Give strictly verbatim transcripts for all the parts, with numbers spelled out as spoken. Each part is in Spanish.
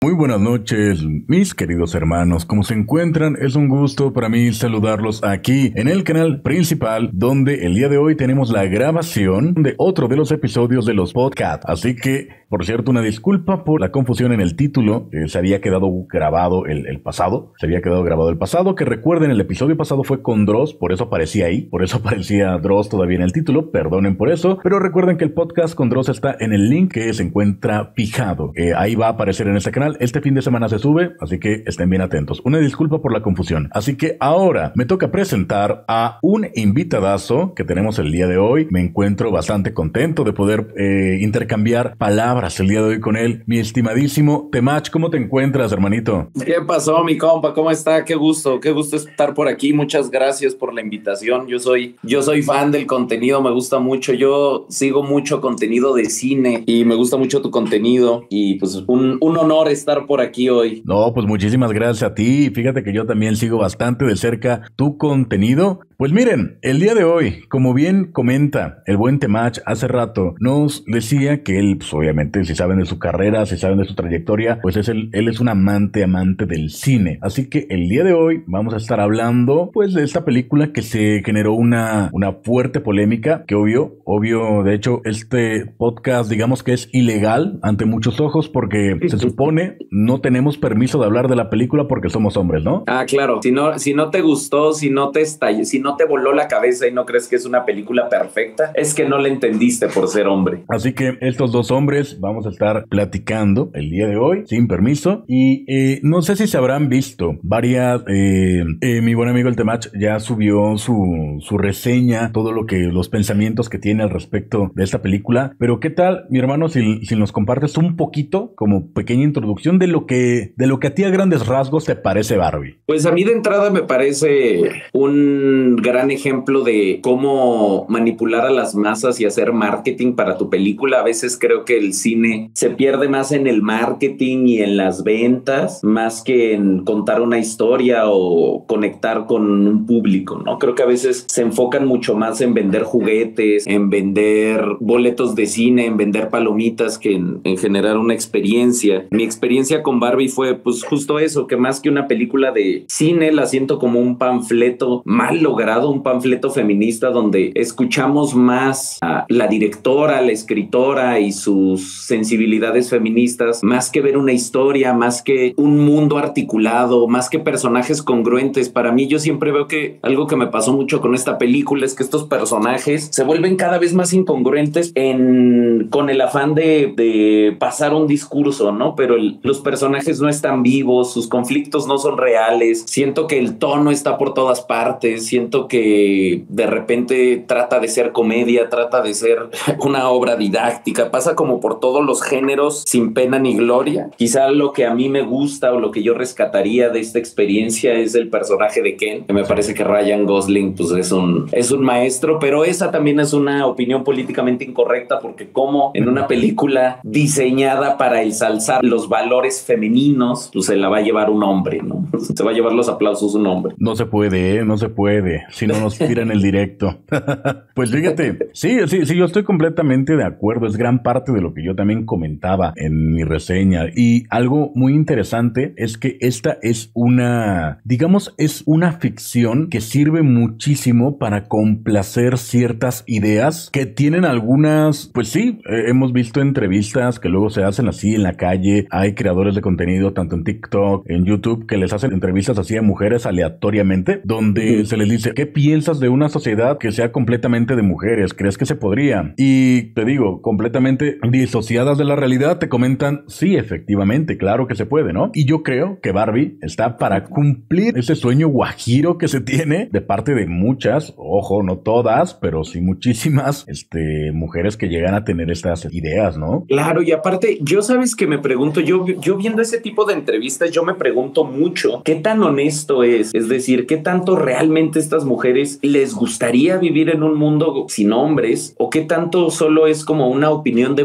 Muy buenas noches, mis queridos hermanos. ¿Cómo se encuentran? Es un gusto para mí saludarlos aquí en el canal principal, donde el día de hoy tenemos la grabación de otro de los episodios de los podcasts. Así que, por cierto, una disculpa por la confusión en el título. Eh, se había quedado grabado el, el pasado. Se había quedado grabado el pasado. Que recuerden, el episodio pasado fue con Dross, por eso aparecía ahí. Por eso aparecía Dross todavía en el título. Perdonen por eso. Pero recuerden que el podcast con Dross está en el link que se encuentra fijado. Eh, ahí va a aparecer en este canal. Este fin de semana se sube, así que estén bien atentos. Una disculpa por la confusión. Así que ahora me toca presentar a un invitadazo que tenemos el día de hoy. Me encuentro bastante contento de poder eh, intercambiar palabras el día de hoy con él. Mi estimadísimo Temach, ¿cómo te encuentras, hermanito? ¿Qué pasó, mi compa? ¿Cómo está? Qué gusto, qué gusto estar por aquí. Muchas gracias por la invitación. Yo soy, yo soy fan del contenido, me gusta mucho. Yo sigo mucho contenido de cine y me gusta mucho tu contenido y pues un, un honor estar por aquí hoy. No, pues muchísimas gracias a ti. Fíjate que yo también sigo bastante de cerca tu contenido. Pues miren, el día de hoy, como bien comenta el buen Temach hace rato, nos decía que él, pues obviamente, si saben de su carrera, si saben de su trayectoria, pues es el, él es un amante, amante del cine. Así que el día de hoy vamos a estar hablando, pues, de esta película que se generó una, una fuerte polémica, que obvio, obvio, de hecho, este podcast, digamos que es ilegal ante muchos ojos porque se supone no tenemos permiso de hablar de la película porque somos hombres, ¿no? Ah, claro. Si no, si no te gustó, si no te estalló, si no te voló la cabeza y no crees que es una película perfecta, es que no la entendiste por ser hombre. Así que estos dos hombres vamos a estar platicando el día de hoy, sin permiso. Y eh, no sé si se habrán visto varias... Eh, eh, mi buen amigo el Temach ya subió su, su reseña, todo lo que, los pensamientos que tiene al respecto de esta película. Pero ¿qué tal, mi hermano, si, si nos compartes un poquito, como pequeña introducción de lo que, de lo que a ti a grandes rasgos te parece Barbie? Pues a mí de entrada me parece un gran ejemplo de cómo manipular a las masas y hacer marketing para tu película. A veces creo que el cine se pierde más en el marketing y en las ventas, más que en contar una historia o conectar con un público, ¿no? Creo que a veces se enfocan mucho más en vender juguetes, en vender boletos de cine, en vender palomitas, que en, en generar una experiencia. Mi experiencia con Barbie fue pues justo eso, que más que una película de cine la siento como un panfleto mal logrado, un panfleto feminista donde escuchamos más a la directora, la escritora y sus sensibilidades feministas, más que ver una historia, más que un mundo articulado, más que personajes congruentes. Para mí, yo siempre veo que algo que me pasó mucho con esta película es que estos personajes se vuelven cada vez más incongruentes en, con el afán de, de pasar un discurso, ¿no? Pero el, los personajes no están vivos, sus conflictos no son reales. Siento que el tono está por todas partes, siento que de repente trata de ser comedia, trata de ser una obra didáctica, pasa como por todos los géneros sin pena ni gloria. Quizá lo que a mí me gusta o lo que yo rescataría de esta experiencia es el personaje de Ken, que me parece que Ryan Gosling pues es un, es un maestro, pero esa también es una opinión políticamente incorrecta porque como en una película diseñada para ensalzar los valores femeninos, pues se la va a llevar un hombre, ¿no? Se va a llevar los aplausos un hombre. No se puede, ¿eh? No se puede, si no nos tiran el directo. Pues fíjate, sí, sí, sí, yo estoy completamente de acuerdo, es gran parte de lo que yo también comentaba en mi reseña, y algo muy interesante es que esta es una, digamos, es una ficción que sirve muchísimo para complacer ciertas ideas que tienen algunas, pues sí, eh, hemos visto entrevistas que luego se hacen así en la calle, hay creadores de contenido tanto en TikTok, en YouTube, que les hacen entrevistas así a mujeres aleatoriamente, donde uh-huh. se les dice, ¿qué piensas de una sociedad que sea completamente de mujeres? ¿Crees que se podría? Y te digo, completamente disociadas de la realidad, te comentan, sí, efectivamente, claro que se puede, ¿no? Y yo creo que Barbie está para cumplir ese sueño guajiro que se tiene de parte de muchas, ojo, no todas, pero sí muchísimas, este, mujeres que llegan a tener estas ideas, ¿no? Claro, y aparte, yo sabes que me pregunto, yo, yo viendo ese tipo de entrevistas, yo me pregunto mucho, ¿qué tan honesto es? Es decir, ¿qué tanto realmente estas mujeres les gustaría vivir en un mundo sin hombres? ¿O qué tanto solo es como una opinión de moda que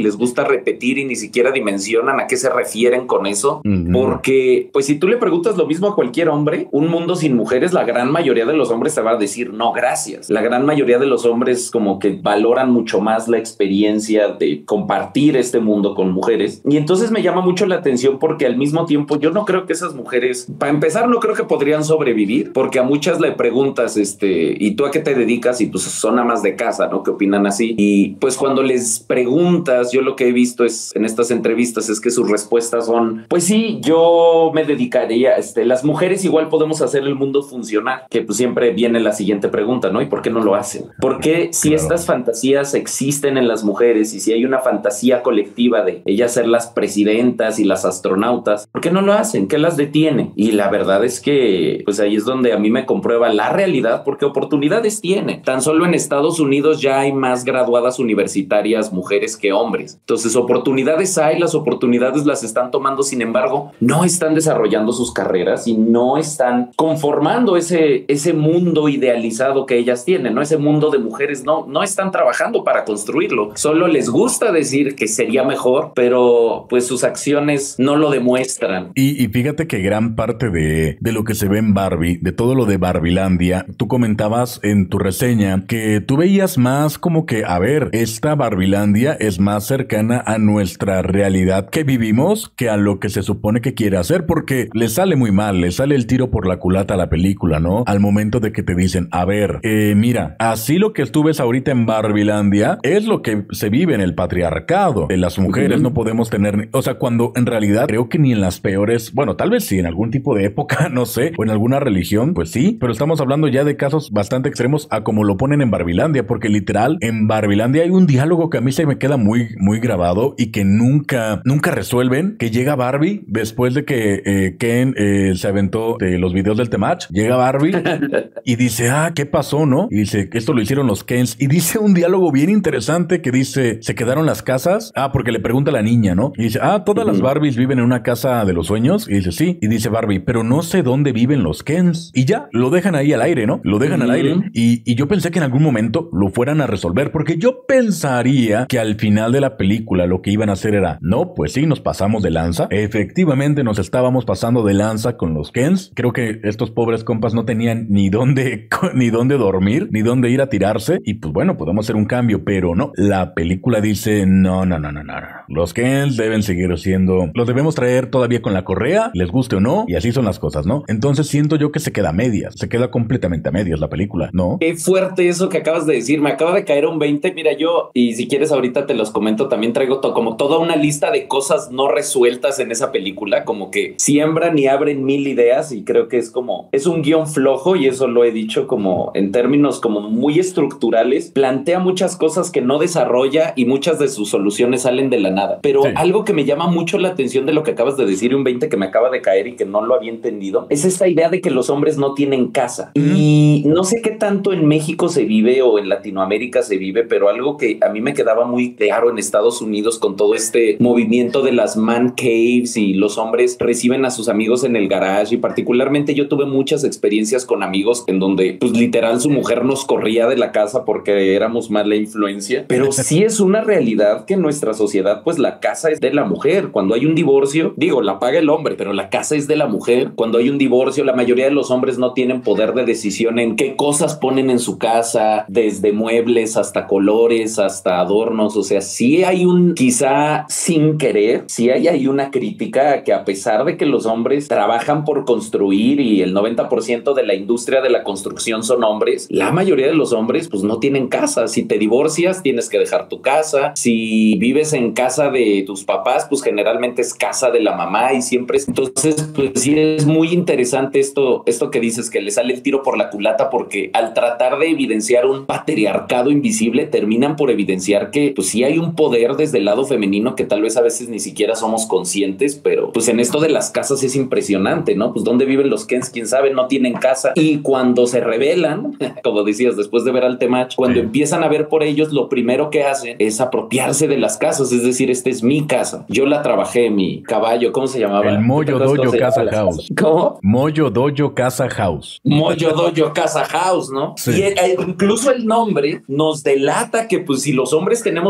les gusta repetir y ni siquiera dimensionan a qué se refieren con eso. Uh-huh. Porque, pues si tú le preguntas lo mismo a cualquier hombre, un mundo sin mujeres, la gran mayoría de los hombres te va a decir no, gracias. La gran mayoría de los hombres como que valoran mucho más la experiencia de compartir este mundo con mujeres. Y entonces me llama mucho la atención porque al mismo tiempo yo no creo que esas mujeres, para empezar, no creo que podrían sobrevivir, porque a muchas le preguntas, este, ¿y tú a qué te dedicas? Y pues son amas de casa, ¿no? Que opinan así. Y pues cuando les preguntas, yo lo que he visto es en estas entrevistas es que sus respuestas son, pues sí, yo me dedicaría, este, las mujeres igual podemos hacer el mundo funcionar, que pues siempre viene la siguiente pregunta, ¿no? ¿Y por qué no lo hacen? ¿Por qué si claro. estas fantasías existen en las mujeres y si hay una fantasía colectiva de ellas ser las presidentas y las astronautas, ¿por qué no lo hacen? ¿Qué las detiene? Y la verdad es que pues ahí es donde a mí me comprueba la realidad, porque oportunidades tiene. Tan solo en Estados Unidos ya hay más graduadas universitarias mujeres que hombres. Entonces oportunidades hay, las oportunidades las están tomando, sin embargo, no están desarrollando sus carreras y no están conformando ese, ese mundo idealizado que ellas tienen, ¿no? Ese mundo de mujeres no, no están trabajando para construirlo. Solo les gusta decir que sería mejor, pero pues sus acciones no lo demuestran. Y, y fíjate que gran parte de, de lo que se ve en Barbie, de todo lo de Barbilandia, tú comentabas en tu reseña que tú veías más como que, a ver, esta Barbilandia es más cercana a nuestra realidad que vivimos que a lo que se supone que quiere hacer, porque le sale muy mal, le sale el tiro por la culata a la película, ¿no? Al momento de que te dicen, a ver, eh, mira, así lo que tú ves ahorita en Barbilandia es lo que se vive en el patriarcado. De las mujeres uh-huh. no podemos tener, o sea, cuando en realidad creo que ni en las peores, bueno, tal vez sí, en algún tipo de época, no sé, o en alguna religión, pues sí, pero estamos hablando ya de casos bastante extremos a como lo ponen en Barbilandia, porque literal, en Barbilandia hay un diálogo que a mí se me queda muy, muy grabado y que nunca, nunca resuelven, que llega Barbie después de que eh, Ken eh, se aventó de los videos del Temach, llega Barbie y dice, ah, ¿qué pasó, no? Y dice, que esto lo hicieron los Kens, y dice un diálogo bien interesante que dice, ¿se quedaron las casas? Ah, porque le pregunta a la niña, ¿no? Y dice, ah, ¿todas uh-huh. las Barbies viven en una casa de los sueños? Y dice, sí. Y dice Barbie, pero no sé dónde viven los Kens. Y ya, lo dejan ahí al aire, ¿no? Lo dejan uh-huh. al aire. Y, y yo pensé que en algún momento lo fueran a resolver, porque yo pensaría que al final de la película lo que iban a hacer era, no, pues sí, nos pasamos de lanza. Efectivamente nos estábamos pasando de lanza con los Kens. Creo que estos pobres compas no tenían ni dónde, ni dónde dormir, ni dónde ir a tirarse. Y pues bueno, podemos hacer un cambio, pero no. La película dice, no, no, no, no, no. Los Kens deben seguir siendo, los debemos traer todavía con la correa, les guste o no, y así son las cosas, ¿no? Entonces siento yo que se queda a medias, se queda completamente a medias la película, ¿no? Qué fuerte eso que acabas de decir, me acaba de caer un veinte, mira yo, y si quieres ahorita te los comento, también traigo to- como toda una lista de cosas no resueltas en esa película, como que siembran y abren mil ideas, y creo que es como, es un guión flojo, y eso lo he dicho como en términos como muy estructurales, plantea muchas cosas que no desarrolla y muchas de sus soluciones salen de la nada, pero sí. Algo que me llama mucho la atención de lo que acabas de decir, un veinte que me acaba de caer y que no lo había entendido, es esta idea de que los hombres no tienen casa. Mm. Y no sé qué tanto en México se vive o en Latinoamérica se vive, pero algo que a mí me quedaba muy claro en Estados Unidos con todo este movimiento de las man caves y los hombres reciben a sus amigos en el garage, y particularmente yo tuve muchas experiencias con amigos en donde pues literal su mujer nos corría de la casa porque éramos mala influencia, pero sí es una realidad que en nuestra sociedad pues la casa es de la mujer. Cuando hay un divorcio, digo, la paga el hombre, pero la casa es de la mujer. Cuando hay un divorcio, la mayoría de los hombres no tienen poder de decisión en qué cosas ponen en su casa, desde muebles hasta colores, hasta adornos. O sea, sí hay un, quizá sin querer, sí hay, hay una crítica que a pesar de que los hombres trabajan por construir y el noventa por ciento de la industria de la construcción son hombres, la mayoría de los hombres pues no tienen casa. Si te divorcias, tienes que dejar tu casa. Si vives en casa de tus papás, pues generalmente es casa de la mamá y siempre es... Entonces, pues sí es muy interesante esto, esto que dices, que le sale el tiro por la culata, porque al tratar de evidenciar un patriarcado invisible, terminan por evidenciar que pues sí hay un poder desde el lado femenino que tal vez a veces ni siquiera somos conscientes, pero pues en esto de las casas es impresionante, ¿no? Pues ¿dónde viven los Kens? Quién sabe, no tienen casa. Y cuando se rebelan, como decías, después de ver al Temach, cuando sí. empiezan a ver por ellos, lo primero que hacen es apropiarse de las casas, es decir, esta es mi casa. Yo la trabajé, mi caballo, ¿cómo se llamaba? El Moyo Dojo Casa House. ¿Cómo? Moyo Dojo Casa House. Moyo Dojo Casa House, ¿no? Sí. Y eh, incluso el nombre nos delata que pues si los hombres tenemos una necesidad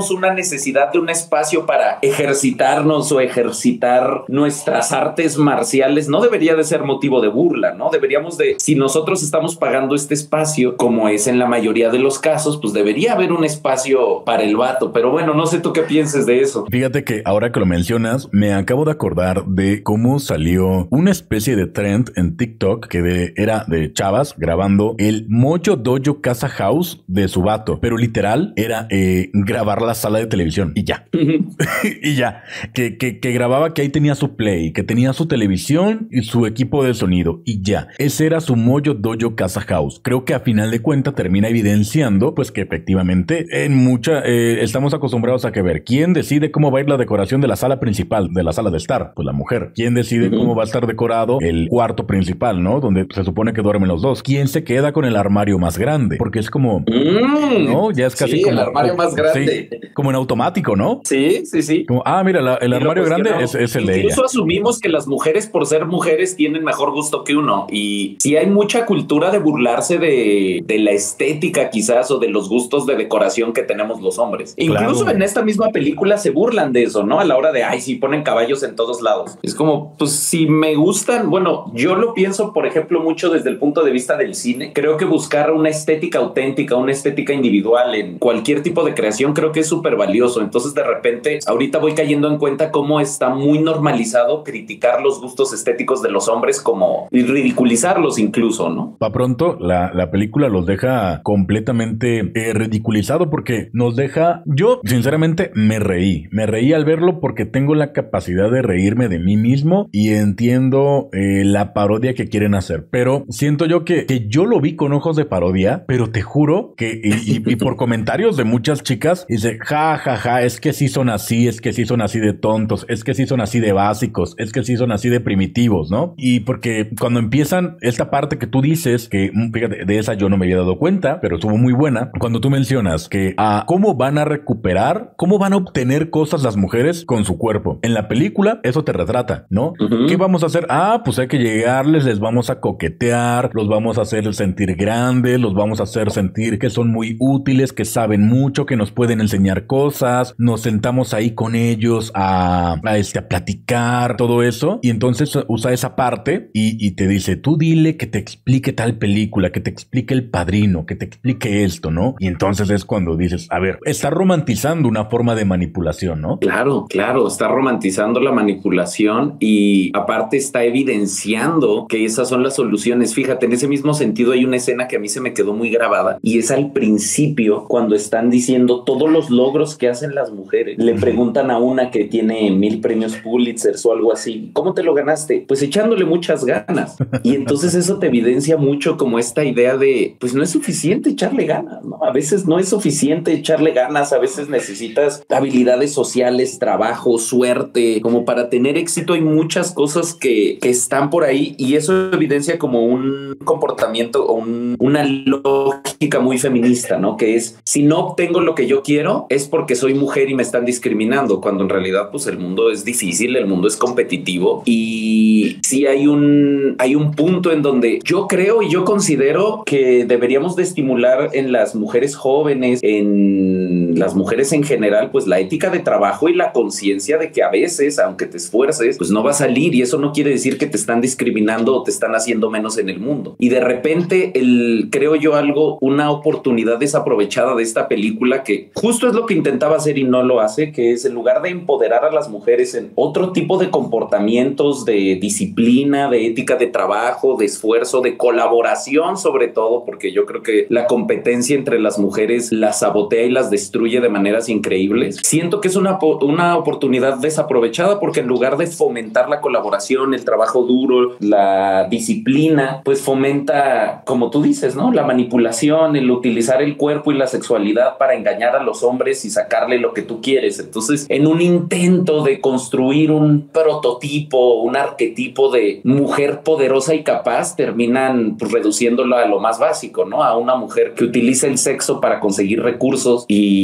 necesidad de un espacio para ejercitarnos o ejercitar nuestras artes marciales no debería de ser motivo de burla, ¿no? Deberíamos de, si nosotros estamos pagando este espacio, como es en la mayoría de los casos, pues debería haber un espacio para el vato. Pero bueno, no sé tú qué pienses de eso. Fíjate que ahora que lo mencionas, me acabo de acordar de cómo salió una especie de trend en TikTok que de, era de chavas grabando el Mojo Dojo Casa House de su vato, pero literal era eh, grabar la sala de televisión y ya. y ya. Que, que, que grababa que ahí tenía su play, que tenía su televisión y su equipo de sonido y ya. Ese era su Mojo Dojo Casa House. Creo que a final de cuentas termina evidenciando pues que efectivamente en mucha eh, estamos acostumbrados a que ver quién decide cómo va a ir la decoración de la sala principal, de la sala de estar, pues la mujer. ¿Quién decide uh-huh. cómo va a estar decorado el cuarto principal, ¿no? Donde se supone que duermen los dos. ¿Quién se queda con el armario más grande? Porque es como, mm, ¿no? Ya es casi sí, como... el armario más grande. Sí, como en automático, ¿no? Sí, sí, sí. Como, ah, mira, la, el armario grande es, es el de ella. Incluso asumimos que las mujeres, por ser mujeres, tienen mejor gusto que uno. Y sí hay mucha cultura de burlarse de, de la estética quizás o de los gustos de decoración que tenemos los hombres. Incluso claro. En esta misma película se burlan de eso, ¿no? A la hora de, ay, sí, ponen caballos en todos lados. Es como, pues si me gustan, bueno, yo lo pienso, por ejemplo, mucho desde el punto de vista del cine. Creo que buscar una estética auténtica, una estética individual en cualquier tipo de creación, creo que es súper valioso. Entonces, de repente, ahorita voy cayendo en cuenta cómo está muy normalizado criticar los gustos estéticos de los hombres como y ridiculizarlos incluso, ¿no? Pa' pronto, la, la película los deja completamente eh, ridiculizado porque nos deja... Yo, sinceramente, me reí. Me reí al verlo porque tengo la capacidad de reírme de mí mismo y entiendo eh, la parodia que quieren hacer. Pero siento yo que, que yo lo vi con ojos de parodia, pero te juro que... Y, y, y por comentarios de muchas chicas, dice, ja, ja, ja, es que sí son así, es que sí son así de tontos, es que sí son así de básicos, es que sí son así de primitivos, ¿no? Y porque cuando empiezan esta parte que tú dices, que fíjate, de esa yo no me había dado cuenta, pero estuvo muy buena, cuando tú mencionas que a cómo van a recuperar, cómo van a obtener cosas las mujeres con su cuerpo. En la película eso te retrata, ¿no? Uh-huh. ¿Qué vamos a hacer? Ah, pues hay que llegarles, les vamos a coquetear, los vamos a hacer sentir grandes, los vamos a hacer sentir que son muy útiles, que saben mucho, que nos pueden enseñar cosas, nos sentamos ahí con ellos a, a, este, a platicar, todo eso, y entonces usa esa parte y, y te dice, tú dile que te explique tal película, que te explique El Padrino, que te explique esto, ¿no? Y entonces es cuando dices, a ver, está romantizando una forma de manipulación, ¿no? Claro, claro, está romantizando la manipulación y aparte está evidenciando que esas son las soluciones. Fíjate, en ese mismo sentido hay una escena que a mí se me quedó muy grabada y es al principio cuando están diciendo todos los logros que hacen las mujeres. Le preguntan a una que tiene mil premios Pulitzer o algo así, ¿cómo te lo ganaste? Pues echándole muchas ganas. Y entonces eso te evidencia mucho como esta idea de, pues no es suficiente echarle ganas, ¿no? A veces no es suficiente echarle ganas, a veces necesitas habilidades sociales, trabajo, suerte, como para tener éxito. Hay muchas cosas que, que están por ahí y eso evidencia como un comportamiento o un, una lógica muy feminista, ¿no? Que es, si no obtengo lo que yo quiero es porque soy mujer y me están discriminando, cuando en realidad pues el mundo es difícil, el mundo es competitivo y sí hay un, hay un punto en donde yo creo y yo considero que deberíamos de estimular en las mujeres jóvenes, en las mujeres en general, pues la ética de trabajo y la conciencia de que a veces, aunque te esfuerces, pues no va a salir y eso no quiere decir que te están discriminando o te están haciendo menos en el mundo. Y de repente, el, creo yo algo, una oportunidad desaprovechada de esta película que justo es lo que intentaba hacer y no lo hace, que es en lugar de empoderar a las mujeres en otro tipo de comportamientos, de disciplina, de ética de trabajo, de esfuerzo, de colaboración sobre todo, porque yo creo que la competencia entre las mujeres las sabotea y las destruye de maneras increíbles. Siento que es una, una oportunidad desaprovechada porque en lugar de fomentar la colaboración, el trabajo duro, la disciplina, pues fomenta, como tú dices, ¿no? La manipulación, el utilizar el cuerpo y la sexualidad para engañar a los hombres y sacarle lo que tú quieres. Entonces, en un intento de construir un prototipo, un arquetipo de mujer poderosa y capaz, terminan pues, reduciéndolo a lo más básico, ¿no? A una mujer que utiliza el sexo para conseguir recursos y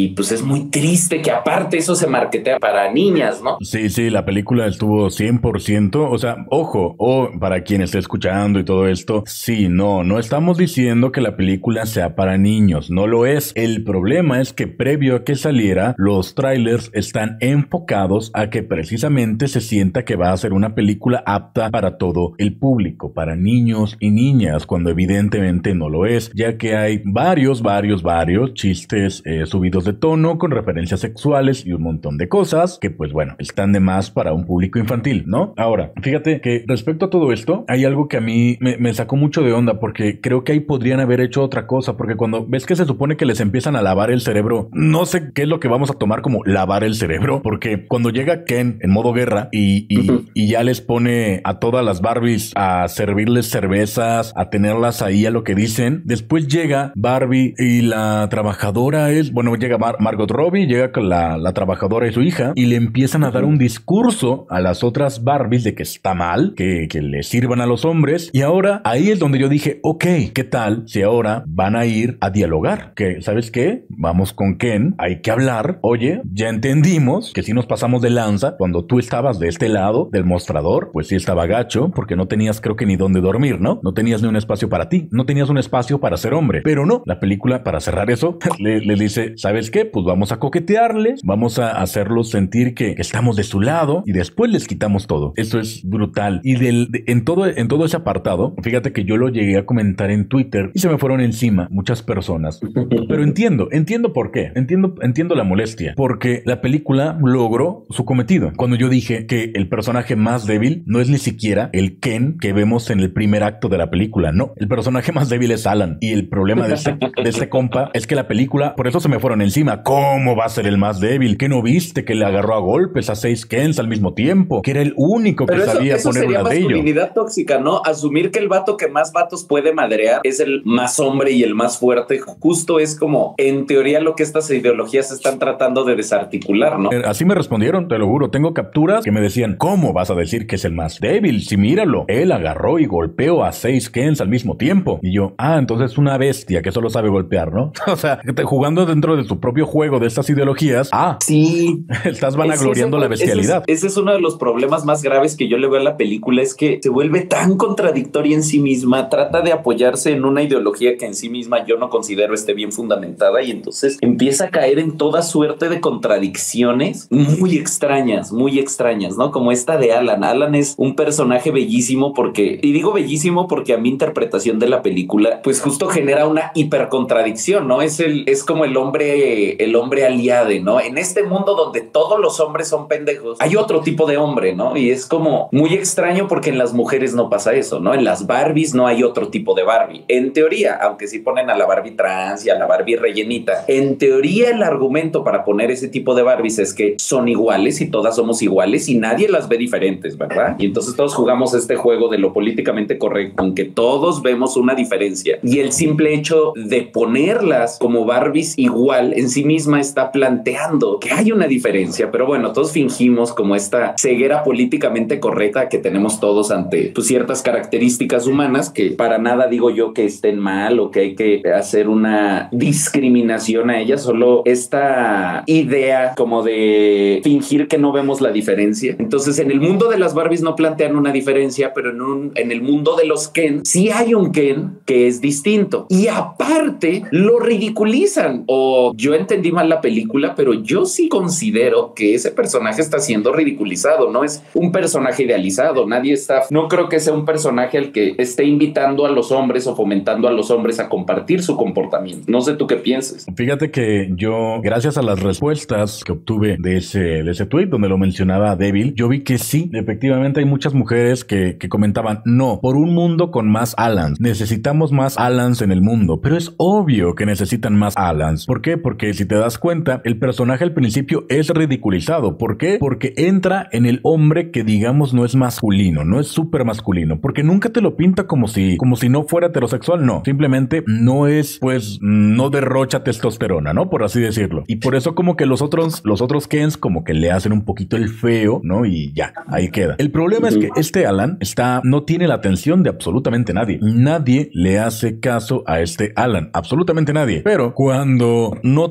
y pues es muy triste que aparte eso se marketea para niñas, ¿no? Sí, sí, la película estuvo cien por ciento, o sea, ojo, o para quien esté escuchando y todo esto, sí, no, no estamos diciendo que la película sea para niños, no lo es. El problema es que previo a que saliera, los trailers están enfocados a que precisamente se sienta que va a ser una película apta para todo el público, para niños y niñas, cuando evidentemente no lo es, ya que hay varios, varios, varios chistes eh, subidos de tono con referencias sexuales y un montón de cosas que pues bueno, están de más para un público infantil, ¿no? Ahora, fíjate que respecto a todo esto, hay algo que a mí me, me sacó mucho de onda porque creo que ahí podrían haber hecho otra cosa, porque cuando ves que se supone que les empiezan a lavar el cerebro, no sé qué es lo que vamos a tomar como lavar el cerebro, porque cuando llega Ken en modo guerra y, y, uh-huh. y ya les pone a todas las Barbies a servirles cervezas, a tenerlas ahí a lo que dicen, después llega Barbie y la trabajadora es, bueno, llega Mar- Margot Robbie, llega con la, la trabajadora y su hija y le empiezan a dar un discurso a las otras Barbies de que está mal, que, que le sirvan a los hombres, y ahora ahí es donde yo dije, ok, ¿qué tal si ahora van a ir a dialogar? Que, ¿sabes qué? Vamos con Ken, hay que hablar, oye, ya entendimos que si nos pasamos de lanza, cuando tú estabas de este lado del mostrador, pues sí estaba gacho, porque no tenías creo que ni dónde dormir, ¿no? No tenías ni un espacio para ti, no tenías un espacio para ser hombre, pero no, la película, para cerrar eso, le, le dice, ¿sabes qué? Pues vamos a coquetearles, vamos a hacerlos sentir que estamos de su lado y después les quitamos todo. Eso es brutal. Y del, de, en, todo, en todo ese apartado, fíjate que yo lo llegué a comentar en Twitter y se me fueron encima muchas personas. Pero entiendo, entiendo por qué. Entiendo, entiendo la molestia. Porque la película logró su cometido. Cuando yo dije que el personaje más débil no es ni siquiera el Ken que vemos en el primer acto de la película. No, el personaje más débil es Alan. Y el problema de este, de este compa es que la película, por eso se me fueron encima. ¿Cómo va a ser el más débil? ¿Qué no viste que le agarró a golpes a seis Kens al mismo tiempo? Que era el único que Pero eso, sabía eso poner un ladrillo. Masculinidad tóxica, ¿no? Asumir que el vato que más vatos puede madrear es el más hombre y el más fuerte. Justo es como, en teoría, lo que estas ideologías están tratando de desarticular, ¿no? Así me respondieron, te lo juro. Tengo capturas que me decían, ¿cómo vas a decir que es el más débil? Si míralo, él agarró y golpeó a seis Kens al mismo tiempo. Y yo, ah, entonces es una bestia que solo sabe golpear, ¿no? O sea, jugando dentro de tu propio juego de estas ideologías, ah, sí, estás vanagloriando la bestialidad. Ese es, ese es uno de los problemas más graves que yo le veo a la película, es que se vuelve tan contradictoria en sí misma, trata de apoyarse en una ideología que en sí misma yo no considero esté bien fundamentada, y entonces empieza a caer en toda suerte de contradicciones muy extrañas, muy extrañas, ¿no? Como esta de Alan. Alan es un personaje bellísimo porque, y digo bellísimo porque a mi interpretación de la película, pues justo genera una hipercontradicción, ¿no? Es el, es como el hombre, el hombre aliade, ¿no? En este mundo donde todos los hombres son pendejos, hay otro tipo de hombre, ¿no? Y es como muy extraño porque en las mujeres no pasa eso, ¿no? En las Barbies no hay otro tipo de Barbie. En teoría, aunque sí ponen a la Barbie trans y a la Barbie rellenita, en teoría el argumento para poner ese tipo de Barbies es que son iguales y todas somos iguales y nadie las ve diferentes, ¿verdad? Y entonces todos jugamos este juego de lo políticamente correcto, aunque todos vemos una diferencia. Y el simple hecho de ponerlas como Barbies igual en sí misma está planteando que hay una diferencia, pero bueno, todos fingimos como esta ceguera políticamente correcta que tenemos todos ante pues, ciertas características humanas que para nada digo yo que estén mal o que hay que hacer una discriminación a ellas, solo esta idea como de fingir que no vemos la diferencia. Entonces en el mundo de las Barbies no plantean una diferencia, pero en, un, en el mundo de los Ken sí hay un Ken que es distinto y aparte lo ridiculizan, o yo entendí mal la película, pero yo sí considero que ese personaje está siendo ridiculizado, no es un personaje idealizado, nadie está, no creo que sea un personaje al que esté invitando a los hombres o fomentando a los hombres a compartir su comportamiento. No sé tú qué pienses. Fíjate que yo, gracias a las respuestas que obtuve de ese, de ese tweet donde lo mencionaba Débil, yo vi que sí, efectivamente hay muchas mujeres que, que comentaban, no, por un mundo con más Alans, necesitamos más Alans en el mundo, pero es obvio que necesitan más Alans. ¿Por qué? Porque si te das cuenta, el personaje al principio es ridiculizado. ¿Por qué? Porque entra en el hombre que digamos no es masculino, no es súper masculino, porque nunca te lo pinta como si, como si no fuera heterosexual, no, simplemente no es, pues, no derrocha testosterona, ¿no? Por así decirlo. Y por eso como que los otros, los otros Kens como que le hacen un poquito el feo, ¿no? Y ya, ahí queda. El problema es que este Alan está, no tiene la atención de absolutamente nadie. Nadie le hace caso a este Alan, absolutamente nadie. Pero cuando no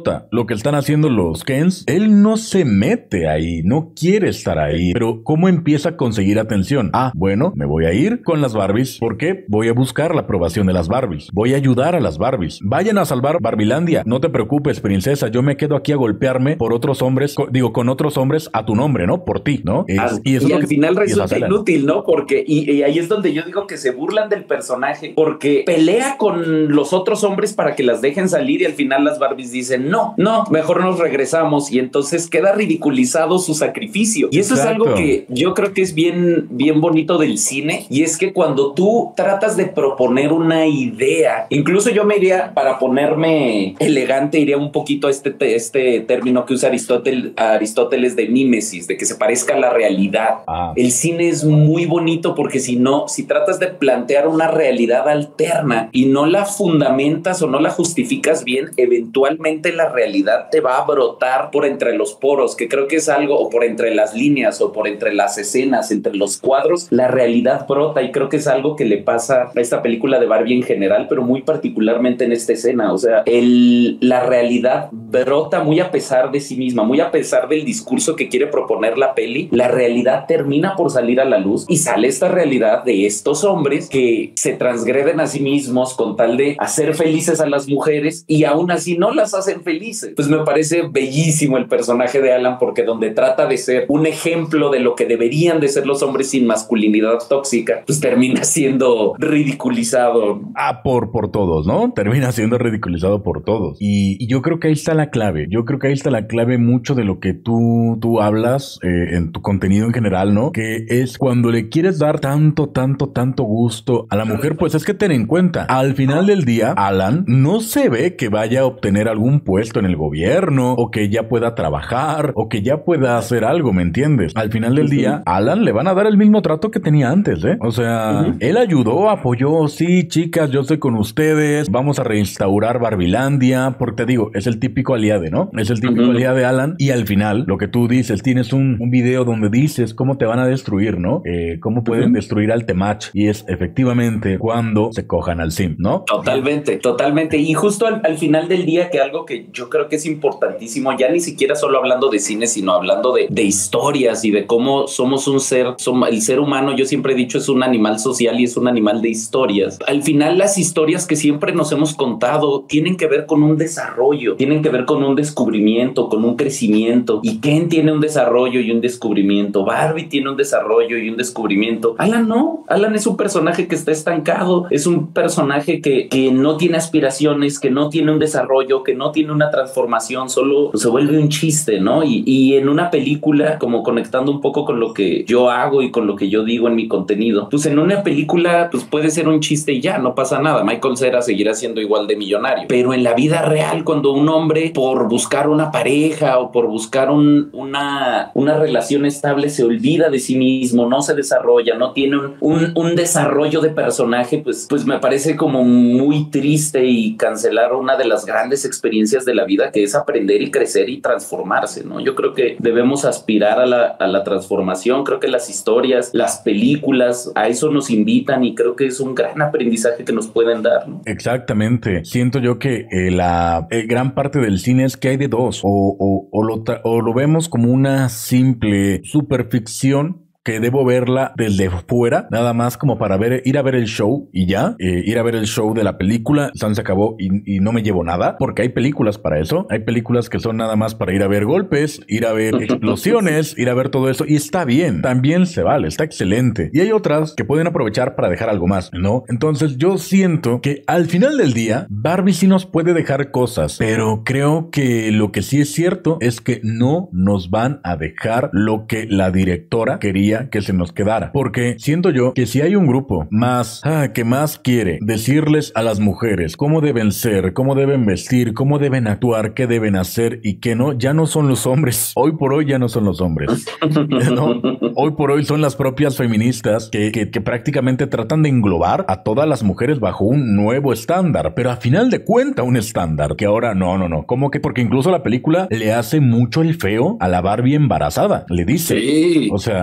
importa lo que están haciendo los Kens, él no se mete ahí, no quiere estar ahí. Pero ¿cómo empieza a conseguir atención? Ah, bueno, me voy a ir con las Barbies. ¿Por qué? Voy a buscar la aprobación de las Barbies. Voy a ayudar a las Barbies. Vayan a salvar Barbilandia. No te preocupes, princesa, yo me quedo aquí a golpearme por otros hombres, co- digo, con otros hombres a tu nombre, ¿no? Por ti, ¿no? Es- Al- y eso y es lo al que- final y eso resulta hace la- inútil, ¿no? Porque, y, y ahí es donde yo digo que se burlan del personaje, porque pelea con los otros hombres para que las dejen salir y al final las Barbies dicen, no, no, mejor nos regresamos, y entonces queda ridiculizado su sacrificio. Y eso Exacto. es algo que yo creo que es bien, bien bonito del cine, y es que cuando tú tratas de proponer una idea, incluso yo me iría, para ponerme elegante, iría un poquito a este, este término que usa Aristóteles, Aristóteles de mímesis, de que se parezca a la realidad. Ah. El cine es muy bonito porque si no, si tratas de plantear una realidad alterna y no la fundamentas o no la justificas bien, eventualmente la realidad te va a brotar por entre los poros, que creo que es algo, o por entre las líneas, o por entre las escenas, entre los cuadros, la realidad brota, y creo que es algo que le pasa a esta película de Barbie en general, pero muy particularmente en esta escena. O sea, el, la realidad brota muy a pesar de sí misma, muy a pesar del discurso que quiere proponer la peli. La realidad termina por salir a la luz y sale esta realidad de estos hombres que se transgreden a sí mismos con tal de hacer felices a las mujeres y aún así no las hacen felices. Pues me parece bellísimo el personaje de Alan, porque donde trata de ser un ejemplo de lo que deberían de ser los hombres sin masculinidad tóxica, pues termina siendo ridiculizado. Ah, por, por todos, ¿no? Termina siendo ridiculizado por todos. Y, y yo creo que ahí está la clave. Yo creo que ahí está la clave mucho de lo que tú, tú hablas eh, en tu contenido en general, ¿no? Que es cuando le quieres dar tanto, tanto, tanto gusto a la mujer, pues es que ten en cuenta, al final del día, Alan no se ve que vaya a obtener algún puesto en el gobierno, o que ya pueda trabajar, o que ya pueda hacer algo, ¿me entiendes? Al final del día, a Alan le van a dar el mismo trato que tenía antes, ¿eh? O sea, uh-huh. él ayudó, apoyó, sí, chicas, yo estoy con ustedes, vamos a reinstaurar Barbilandia, porque te digo, es el típico aliade, ¿no? Es el típico uh-huh. aliade de Alan, y al final, lo que tú dices, tienes un, un video donde dices cómo te van a destruir, ¿no? Eh, cómo pueden uh-huh. destruir al Temach, y es efectivamente cuando se cojan al Sim, ¿no? Totalmente, totalmente, y justo al, al final del día, que algo que yo creo que es importantísimo, ya ni siquiera solo hablando de cine, sino hablando de, de historias y de cómo somos un ser, somos, el ser humano, yo siempre he dicho, es un animal social y es un animal de historias. Al final, las historias que siempre nos hemos contado tienen que ver con un desarrollo, tienen que ver con un descubrimiento, con un crecimiento. Y Ken tiene un desarrollo y un descubrimiento, Barbie tiene un desarrollo y un descubrimiento. Alan no, Alan es un personaje que está estancado, es un personaje que, que no tiene aspiraciones, que no tiene un desarrollo, que no tiene una transformación, solo se vuelve un chiste, ¿no? Y, y en una película, como conectando un poco con lo que yo hago y con lo que yo digo en mi contenido, pues en una película pues puede ser un chiste y ya, no pasa nada. Michael Cera seguirá siendo igual de millonario, pero en la vida real, cuando un hombre por buscar una pareja o por buscar un, una, una relación estable se olvida de sí mismo, no se desarrolla, no tiene un, un, un desarrollo de personaje, pues, pues me parece como muy triste y cancelar una de las grandes experiencias de la vida, que es aprender y crecer y transformarse, ¿no? Yo creo que debemos aspirar a la, a la transformación. Creo que las historias, las películas, a eso nos invitan, y creo que es un gran aprendizaje que nos pueden dar, ¿no? Exactamente. Siento yo que eh, la eh, gran parte del cine es que hay de dos, o, o, o, lo, o lo vemos como una simple superficción, que debo verla desde fuera, nada más como para ver, ir a ver el show y ya, eh, ir a ver el show de la película, San se acabó y, y no me llevo nada, porque hay películas para eso, hay películas que son nada más para ir a ver golpes, ir a ver explosiones, ir a ver todo eso, y está bien, también se vale, está excelente, y hay otras que pueden aprovechar para dejar algo más, ¿no? Entonces yo siento que al final del día, Barbie sí nos puede dejar cosas, pero creo que lo que sí es cierto es que no nos van a dejar lo que la directora quería que se nos quedara, porque siento yo que si hay un grupo más ah, que más quiere decirles a las mujeres cómo deben ser, cómo deben vestir, cómo deben actuar, qué deben hacer y qué no, ya no son los hombres. Hoy por hoy ya no son los hombres, ¿no? Hoy por hoy son las propias feministas que, que, que prácticamente tratan de englobar a todas las mujeres bajo un nuevo estándar, pero a final de cuentas un estándar que ahora no, no, no, ¿cómo que? Porque incluso la película le hace mucho el feo a la Barbie embarazada, le dice, sí. O sea, hay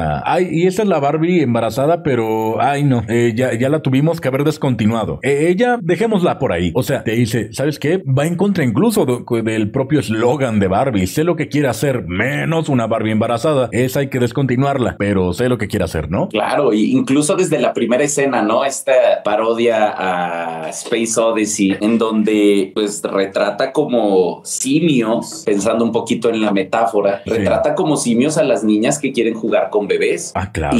ay, y esa es la Barbie embarazada, pero, ay, no, eh, ya, ya la tuvimos que haber descontinuado. Eh, ella, dejémosla por ahí. O sea, te dice, ¿sabes qué? Va en contra incluso de, del propio eslogan de Barbie. Sé lo que quiere hacer, menos una Barbie embarazada. Esa hay que descontinuarla, pero sé lo que quiere hacer, ¿no? Claro, y incluso desde la primera escena, ¿no? Esta parodia a Space Odyssey, en donde pues retrata como simios, pensando un poquito en la metáfora, sí. retrata como simios a las niñas que quieren jugar con bebés. Ah, claro.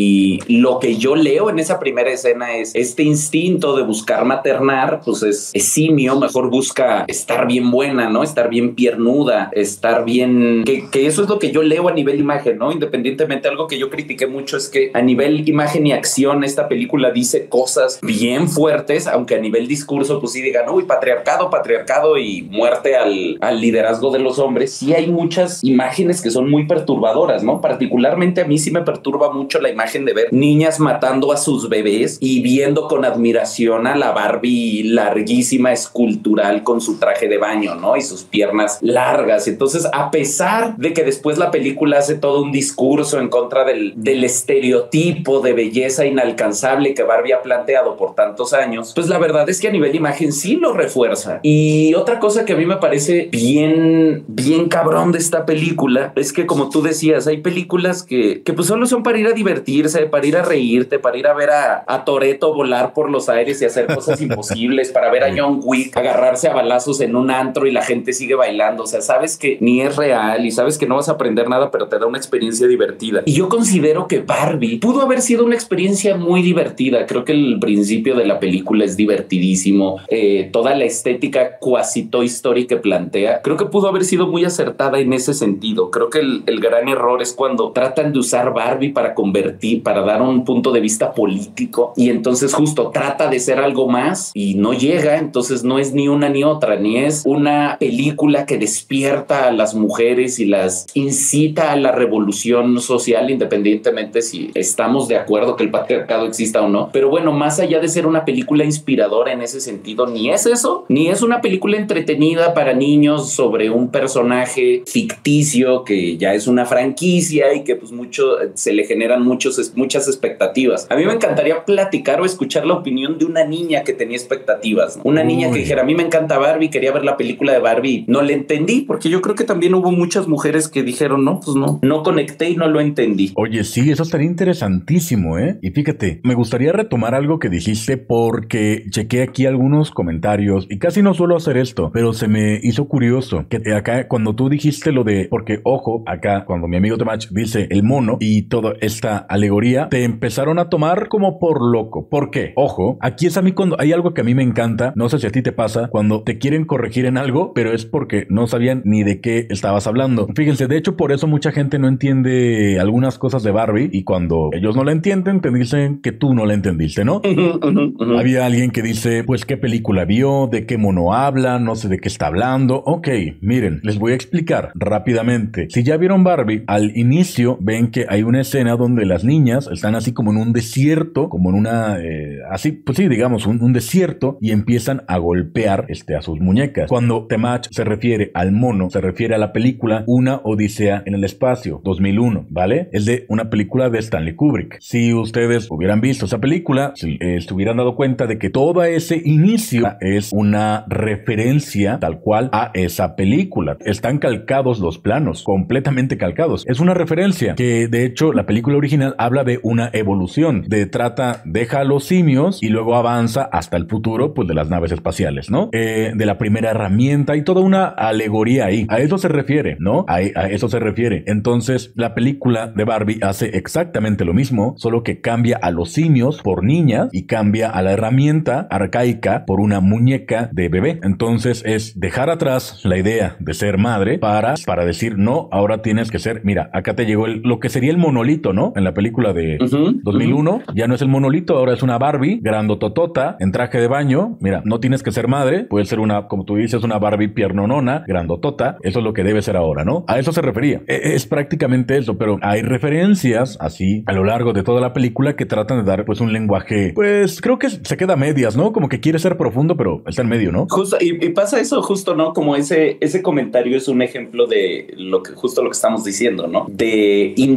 Y lo que yo leo en esa primera escena es este instinto de buscar maternar, pues es, es simio, mejor busca estar bien buena, ¿no? Estar bien piernuda, estar bien... Que, que eso es lo que yo leo a nivel imagen, ¿no? Independientemente, algo que yo critiqué mucho es que a nivel imagen y acción esta película dice cosas bien fuertes, aunque a nivel discurso pues sí digan, uy, patriarcado, patriarcado y muerte al, al liderazgo de los hombres. Sí hay muchas imágenes que son muy perturbadoras, ¿no? Particularmente a mí sí me perturba mucho la imagen de ver niñas matando a sus bebés y viendo con admiración a la Barbie larguísima, escultural, con su traje de baño, ¿no? Y sus piernas largas. Entonces, a pesar de que después la película hace todo un discurso en contra del, del estereotipo de belleza inalcanzable que Barbie ha planteado por tantos años, pues la verdad es que a nivel imagen sí lo refuerza. Y otra cosa que a mí me parece bien, bien cabrón de esta película es que, como tú decías, hay películas que, que pues solo son para ir a divertirse, para ir a reírte, para ir a ver a, a Toretto volar por los aires y hacer cosas imposibles, para ver a John Wick agarrarse a balazos en un antro y la gente sigue bailando. O sea, sabes que ni es real y sabes que no vas a aprender nada, pero te da una experiencia divertida. Y yo considero que Barbie pudo haber sido una experiencia muy divertida. Creo que el principio de la película es divertidísimo. Eh, toda la estética cuasi Toy Story que plantea, creo que pudo haber sido muy acertada en ese sentido. Creo que el, el gran error es cuando tratan de usar Barbie para convertir, para dar un punto de vista político, y entonces justo trata de ser algo más y no llega. Entonces no es ni una ni otra, ni es una película que despierta a las mujeres y las incita a la revolución social, independientemente si estamos de acuerdo que el patriarcado exista o no. Pero bueno, más allá de ser una película inspiradora en ese sentido, ni es eso, ni es una película entretenida para niños sobre un personaje ficticio que ya es una franquicia y que pues mucho se le generan muchos, muchas expectativas. A mí me encantaría platicar o escuchar la opinión de una niña que tenía expectativas, ¿no? Una Uy. niña que dijera, a mí me encanta Barbie, quería ver la película de Barbie, no le entendí, porque yo creo que también hubo muchas mujeres que dijeron, no, pues no, no conecté y no lo entendí. Oye, sí, eso estaría interesantísimo, ¿eh? Y fíjate, me gustaría retomar algo que dijiste porque chequé aquí algunos comentarios y casi no suelo hacer esto, pero se me hizo curioso que acá cuando tú dijiste lo de, porque ojo, acá cuando mi amigo Temach dice el mono y toda esta alegoría, te empezaron a tomar como por loco. ¿Por qué? Ojo, aquí es a mí cuando hay algo que a mí me encanta, no sé si a ti te pasa, cuando te quieren corregir en algo, pero es porque no sabían ni de qué estabas hablando. Fíjense, de hecho por eso mucha gente no entiende algunas cosas de Barbie y cuando ellos no la entienden te dicen que tú no la entendiste, ¿no? Uh-huh, uh-huh, uh-huh. Había alguien que dice, pues qué película vio, de qué mono habla, no sé de qué está hablando. Ok, miren, les voy a explicar rápidamente. Si ya vieron Barbie, al inicio ven que hay una escena donde las niñas están así como en un desierto, como en una, eh, así, pues sí, digamos, un, un desierto, y empiezan a golpear este, a sus muñecas. Cuando Temach se refiere al mono, se refiere a la película Una Odisea en el Espacio, dos mil uno, ¿vale? Es de una película de Stanley Kubrick. Si ustedes hubieran visto esa película, si eh, se hubieran dado cuenta de que todo ese inicio es una referencia tal cual a esa película. Están calcados los planos, completamente calcados. Es una referencia que, de hecho, la película original habla de una evolución, de trata, deja a los simios y luego avanza hasta el futuro, pues de las naves espaciales, ¿no? Eh, de la primera herramienta y toda una alegoría ahí. A eso se refiere, ¿no? A, a eso se refiere. Entonces, la película de Barbie hace exactamente lo mismo, solo que cambia a los simios por niñas y cambia a la herramienta arcaica por una muñeca de bebé. Entonces, es dejar atrás la idea de ser madre para, para decir, no, ahora tienes que ser, mira, acá te llegó el, lo que sería el monolito, ¿no? En la película de uh-huh, dos mil uno, uh-huh. Ya no es el monolito, ahora es una Barbie grandototota en traje de baño. Mira, no tienes que ser madre, puede ser una, como tú dices, una Barbie piernonona, grandotota. Eso es lo que debe ser ahora, ¿no? A eso se refería. E- es prácticamente eso, pero hay referencias así a lo largo de toda la película que tratan de dar pues un lenguaje, pues creo que se queda a medias, ¿no? Como que quiere ser profundo, pero está en medio, ¿no? Justo, y, y pasa eso justo, ¿no? Como ese, ese comentario es un ejemplo de lo que, justo lo que estamos diciendo, ¿no? De intento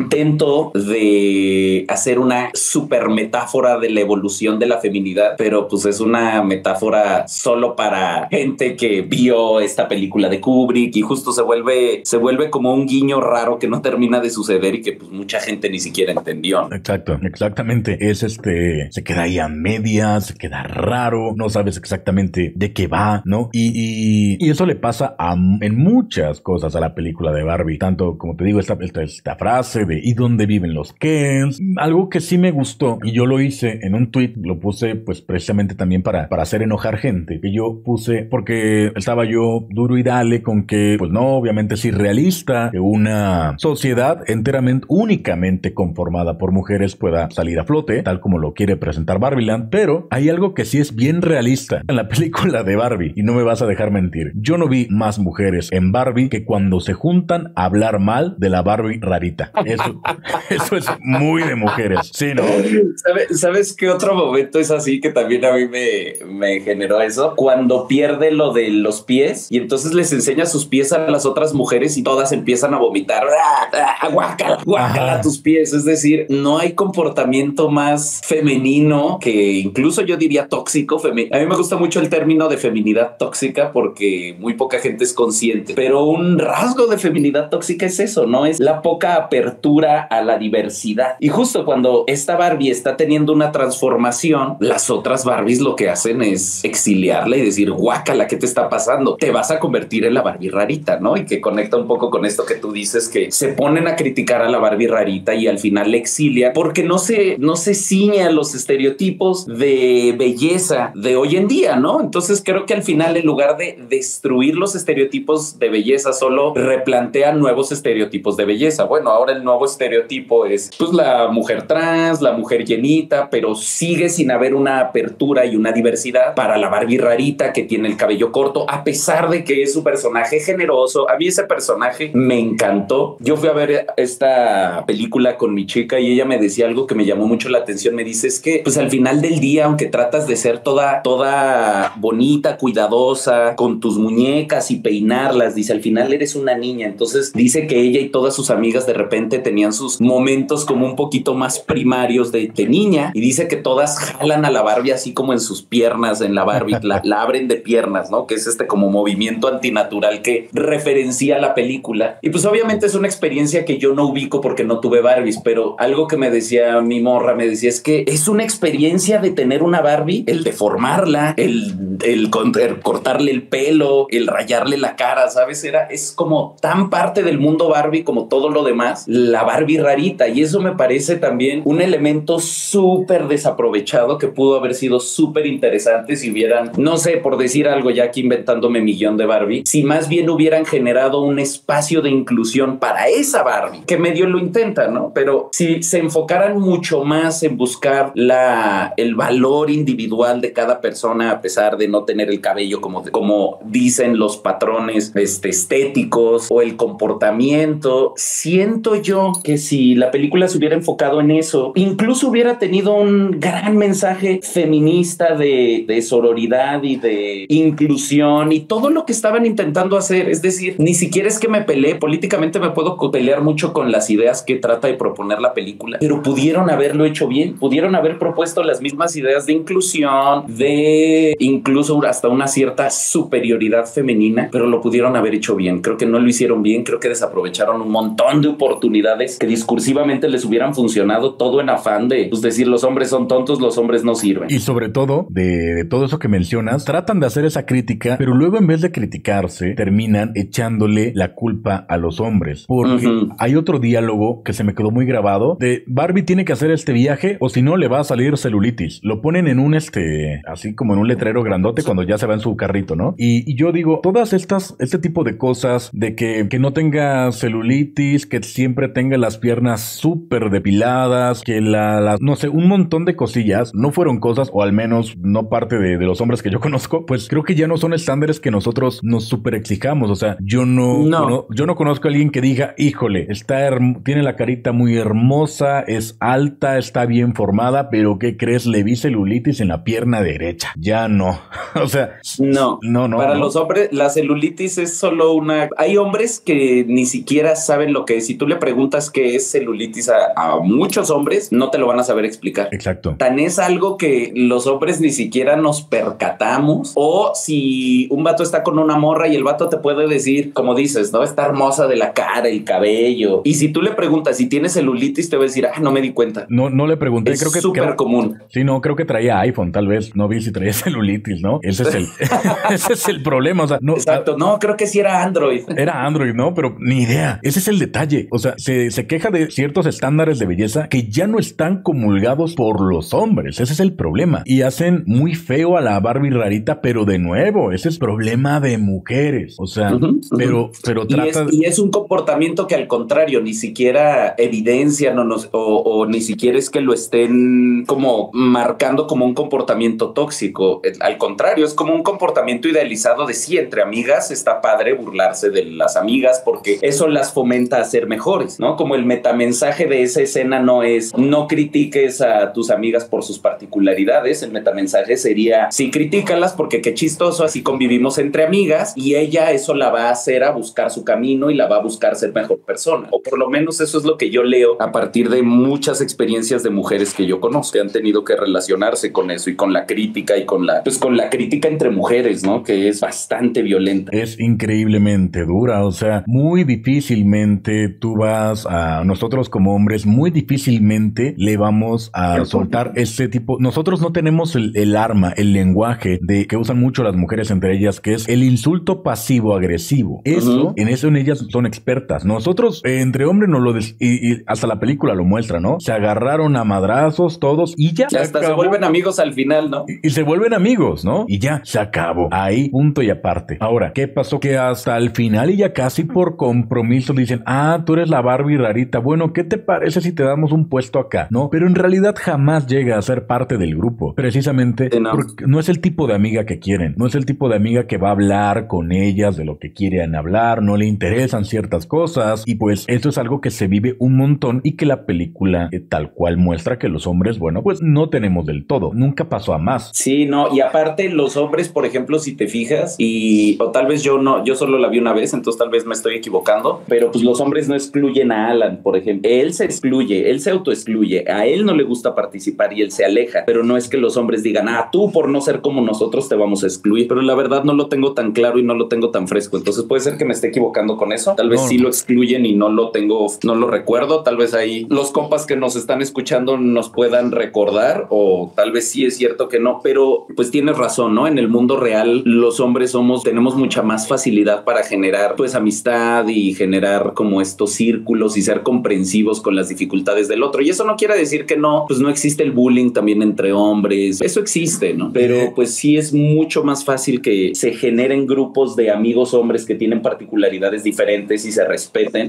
punto de hacer una super metáfora de la evolución de la feminidad, pero pues es una metáfora solo para gente que vio esta película de Kubrick y justo se vuelve, se vuelve como un guiño raro que no termina de suceder y que pues mucha gente ni siquiera entendió. Exacto, exactamente. Es este, se queda ahí a medias, se queda raro, no sabes exactamente de qué va, ¿no? Y, y, y eso le pasa a, en muchas cosas a la película de Barbie, tanto como te digo, esta, esta, esta frase de ¿y dónde viven los Kens? Algo que sí me gustó y yo lo hice en un tweet, lo puse pues precisamente también para, para hacer enojar gente, que yo puse porque estaba yo duro y dale con que pues no, obviamente es irrealista que una sociedad enteramente, únicamente conformada por mujeres pueda salir a flote, tal como lo quiere presentar Barbieland, pero hay algo que sí es bien realista en la película de Barbie y no me vas a dejar mentir. Yo no vi más mujeres en Barbie que cuando se juntan a hablar mal de la Barbie rarita. Eso, eso es muy de mujeres. Sí, ¿no? ¿Sabes, ¿Sabes qué otro momento es así que también a mí me, me generó eso? Cuando pierde lo de los pies y entonces les enseña sus pies a las otras mujeres y todas empiezan a vomitar. ¡Ah, ah, guácala, guácala tus pies! Es decir, no hay comportamiento más femenino que incluso yo diría tóxico. Femi- a mí me gusta mucho el término de feminidad tóxica porque muy poca gente es consciente, pero un rasgo de feminidad tóxica es eso, ¿no? Es la poca apertura a la diversidad. Y justo cuando esta Barbie está teniendo una transformación, las otras Barbies lo que hacen es exiliarla y decir, guácala, ¿qué te está pasando? Te vas a convertir en la Barbie rarita, ¿no? Y que conecta un poco con esto que tú dices, que se ponen a criticar a la Barbie rarita y al final le exilia porque no se, no se ciña a los estereotipos de belleza de hoy en día, ¿no? Entonces creo que al final, en lugar de destruir los estereotipos de belleza, solo replantea nuevos estereotipos de belleza. Bueno, ahora el nuevo estereotipo es pues la mujer trans, la mujer llenita, pero sigue sin haber una apertura y una diversidad para la Barbie rarita que tiene el cabello corto, a pesar de que es su personaje generoso. A mí ese personaje me encantó. Yo fui a ver esta película con mi chica y ella me decía algo que me llamó mucho la atención. Me dice, es que pues al final del día, aunque tratas de ser toda, toda bonita, cuidadosa, con tus muñecas y peinarlas, dice, al final eres una niña. Entonces dice que ella y todas sus amigas de repente tenían sus momentos como un poquito más primarios de, de niña, y dice que todas jalan a la Barbie así como en sus piernas, en la Barbie, la, la abren de piernas, ¿no? Que es este como movimiento antinatural que referencia la película. Y pues obviamente es una experiencia que yo no ubico porque no tuve Barbies, pero algo que me decía mi morra, me decía, es que es una experiencia de tener una Barbie, el deformarla, el, el, el cortarle el pelo, el rayarle la cara, ¿sabes? Era, es como tan parte del mundo Barbie como todo lo demás, la Barbie rarita, y eso me parece también un elemento súper desaprovechado que pudo haber sido súper interesante si hubieran, no sé, por decir algo ya aquí inventándome mi guión de Barbie, si más bien hubieran generado un espacio de inclusión para esa Barbie, que medio lo intenta, ¿no? Pero si se enfocaran mucho más en buscar la, el valor individual de cada persona, a pesar de no tener el cabello como, como dicen los patrones este, estéticos o el comportamiento, siento yo que si la película se hubiera enfocado en eso, incluso hubiera tenido un gran mensaje feminista de, de sororidad y de inclusión y todo lo que estaban intentando hacer. Es decir, ni siquiera es que me peleé, políticamente me puedo pelear mucho con las ideas que trata de proponer la película, pero pudieron haberlo hecho bien, pudieron haber propuesto las mismas ideas de inclusión, de incluso hasta una cierta superioridad femenina, pero lo pudieron haber hecho bien. Creo que no lo hicieron bien, creo que desaprovecharon un montón de oportunidades que discursivamente les hubieran funcionado, todo en afán de pues, decir los hombres son tontos, los hombres no sirven. Y sobre todo, de, de todo eso que mencionas, tratan de hacer esa crítica, pero luego en vez de criticarse, terminan echándole la culpa a los hombres. Porque uh-huh. hay otro diálogo que se me quedó muy grabado, de Barbie tiene que hacer este viaje o si no le va a salir celulitis. Lo ponen en un este, así como en un letrero grandote cuando ya se va en su carrito, ¿no? Y, y yo digo, todas estas, este tipo de cosas, de que, que no tenga celulitis, que siempre tenga las piernas súper depiladas, que la, la, no sé, un montón de cosillas, no fueron cosas, o al menos no parte de, de los hombres que yo conozco, pues creo que ya no son estándares que nosotros nos súper exijamos. O sea, yo no, no. no, yo no conozco a alguien que diga, híjole, está herm- tiene la carita muy hermosa, es alta, está bien formada, pero ¿qué crees? Le vi celulitis en la pierna derecha. Ya no. O sea, no, no, no. Para no. los hombres, la celulitis es solo una... Hay hombres que ni siquiera saben lo que es. Si tú le preguntas qué que es celulitis a, a muchos hombres, no te lo van a saber explicar. Exacto. Tan es algo que los hombres ni siquiera nos percatamos, o si un vato está con una morra y el vato te puede decir, como dices, ¿no? Está hermosa de la cara, el cabello. Y si tú le preguntas si tiene celulitis, te va a decir, ah, no me di cuenta. No, no le pregunté. Es creo que es súper común. Sí, no, creo que traía iPhone, tal vez. No vi si traía celulitis, ¿no? Ese es el, ese es el problema. O sea, no. Exacto. No, creo que sí era Android. Era Android, ¿no? Pero ni idea. Ese es el detalle. O sea, se, se queja de ciertos estándares de belleza que ya no están comulgados por los hombres. Ese es el problema. Y hacen muy feo a la Barbie rarita, pero de nuevo, ese es problema de mujeres. O sea, uh-huh, pero, uh-huh. pero trata... Y es, y es un comportamiento que al contrario, ni siquiera evidencian o, nos, o, o ni siquiera es que lo estén como marcando como un comportamiento tóxico. Al contrario, es como un comportamiento idealizado de sí, entre amigas está padre burlarse de las amigas porque eso las fomenta a ser mejores, ¿no? Como el metamensaje de esa escena no es no critiques a tus amigas por sus particularidades, el metamensaje sería sí critícalas porque qué chistoso, así convivimos entre amigas y ella eso la va a hacer a buscar su camino y la va a buscar ser mejor persona, o por lo menos eso es lo que yo leo a partir de muchas experiencias de mujeres que yo conozco que han tenido que relacionarse con eso y con la crítica y con la pues con la crítica entre mujeres, ¿no? Que es bastante violenta. Es increíblemente dura, o sea, muy difícilmente tú vas a nosotros como hombres, muy difícilmente le vamos a soltar ese tipo. Nosotros no tenemos el, el arma, el lenguaje de que usan mucho las mujeres entre ellas, que es el insulto pasivo-agresivo. Eso, uh-huh. en eso en ellas son expertas. Nosotros, eh, entre hombres, nos lo des- y, y hasta la película lo muestra, ¿no? Se agarraron a madrazos todos y ya. Y hasta se, se vuelven amigos al final, ¿no? Y, y se vuelven amigos, ¿no? Y ya, se acabó. Ahí, punto y aparte. Ahora, ¿qué pasó? Que hasta el final y ya casi por compromiso dicen, ah, tú eres la Barbie rarita. Bueno, ¿qué te parece si te damos un puesto acá? ¿No? Pero en realidad jamás llega a ser parte del grupo. Precisamente sí, no. porque no es el tipo de amiga que quieren. No es el tipo de amiga que va a hablar con ellas de lo que quieren hablar. No le interesan ciertas cosas. Y pues eso es algo que se vive un montón y que la película eh, tal cual muestra que los hombres, bueno, pues no tenemos del todo. Nunca pasó a más. Sí, no. Y aparte los hombres, por ejemplo, si te fijas, y o tal vez yo no, yo solo la vi una vez, entonces tal vez me estoy equivocando, pero pues los hombres no excluyen a Alan, por ejemplo. Él se excluye, él se autoexcluye, a él no le gusta participar y él se aleja, pero no es que los hombres digan, ah, tú por no ser como nosotros te vamos a excluir, pero la verdad no lo tengo tan claro y no lo tengo tan fresco, entonces puede ser que me esté equivocando con eso, tal vez no, sí no. lo excluyen y no lo tengo, no lo recuerdo, tal vez ahí los compas que nos están escuchando nos puedan recordar, o tal vez sí es cierto que no, pero pues tienes razón, ¿no? En el mundo real los hombres somos, tenemos mucha más facilidad para generar pues amistad y generar como estos círculos y ser comprensivos con las dificultades del otro, y eso no quiere decir que no, pues no existe el bullying también entre hombres, eso existe, ¿no? Pero pues sí es mucho más fácil que se generen grupos de amigos hombres que tienen particularidades diferentes y se respeten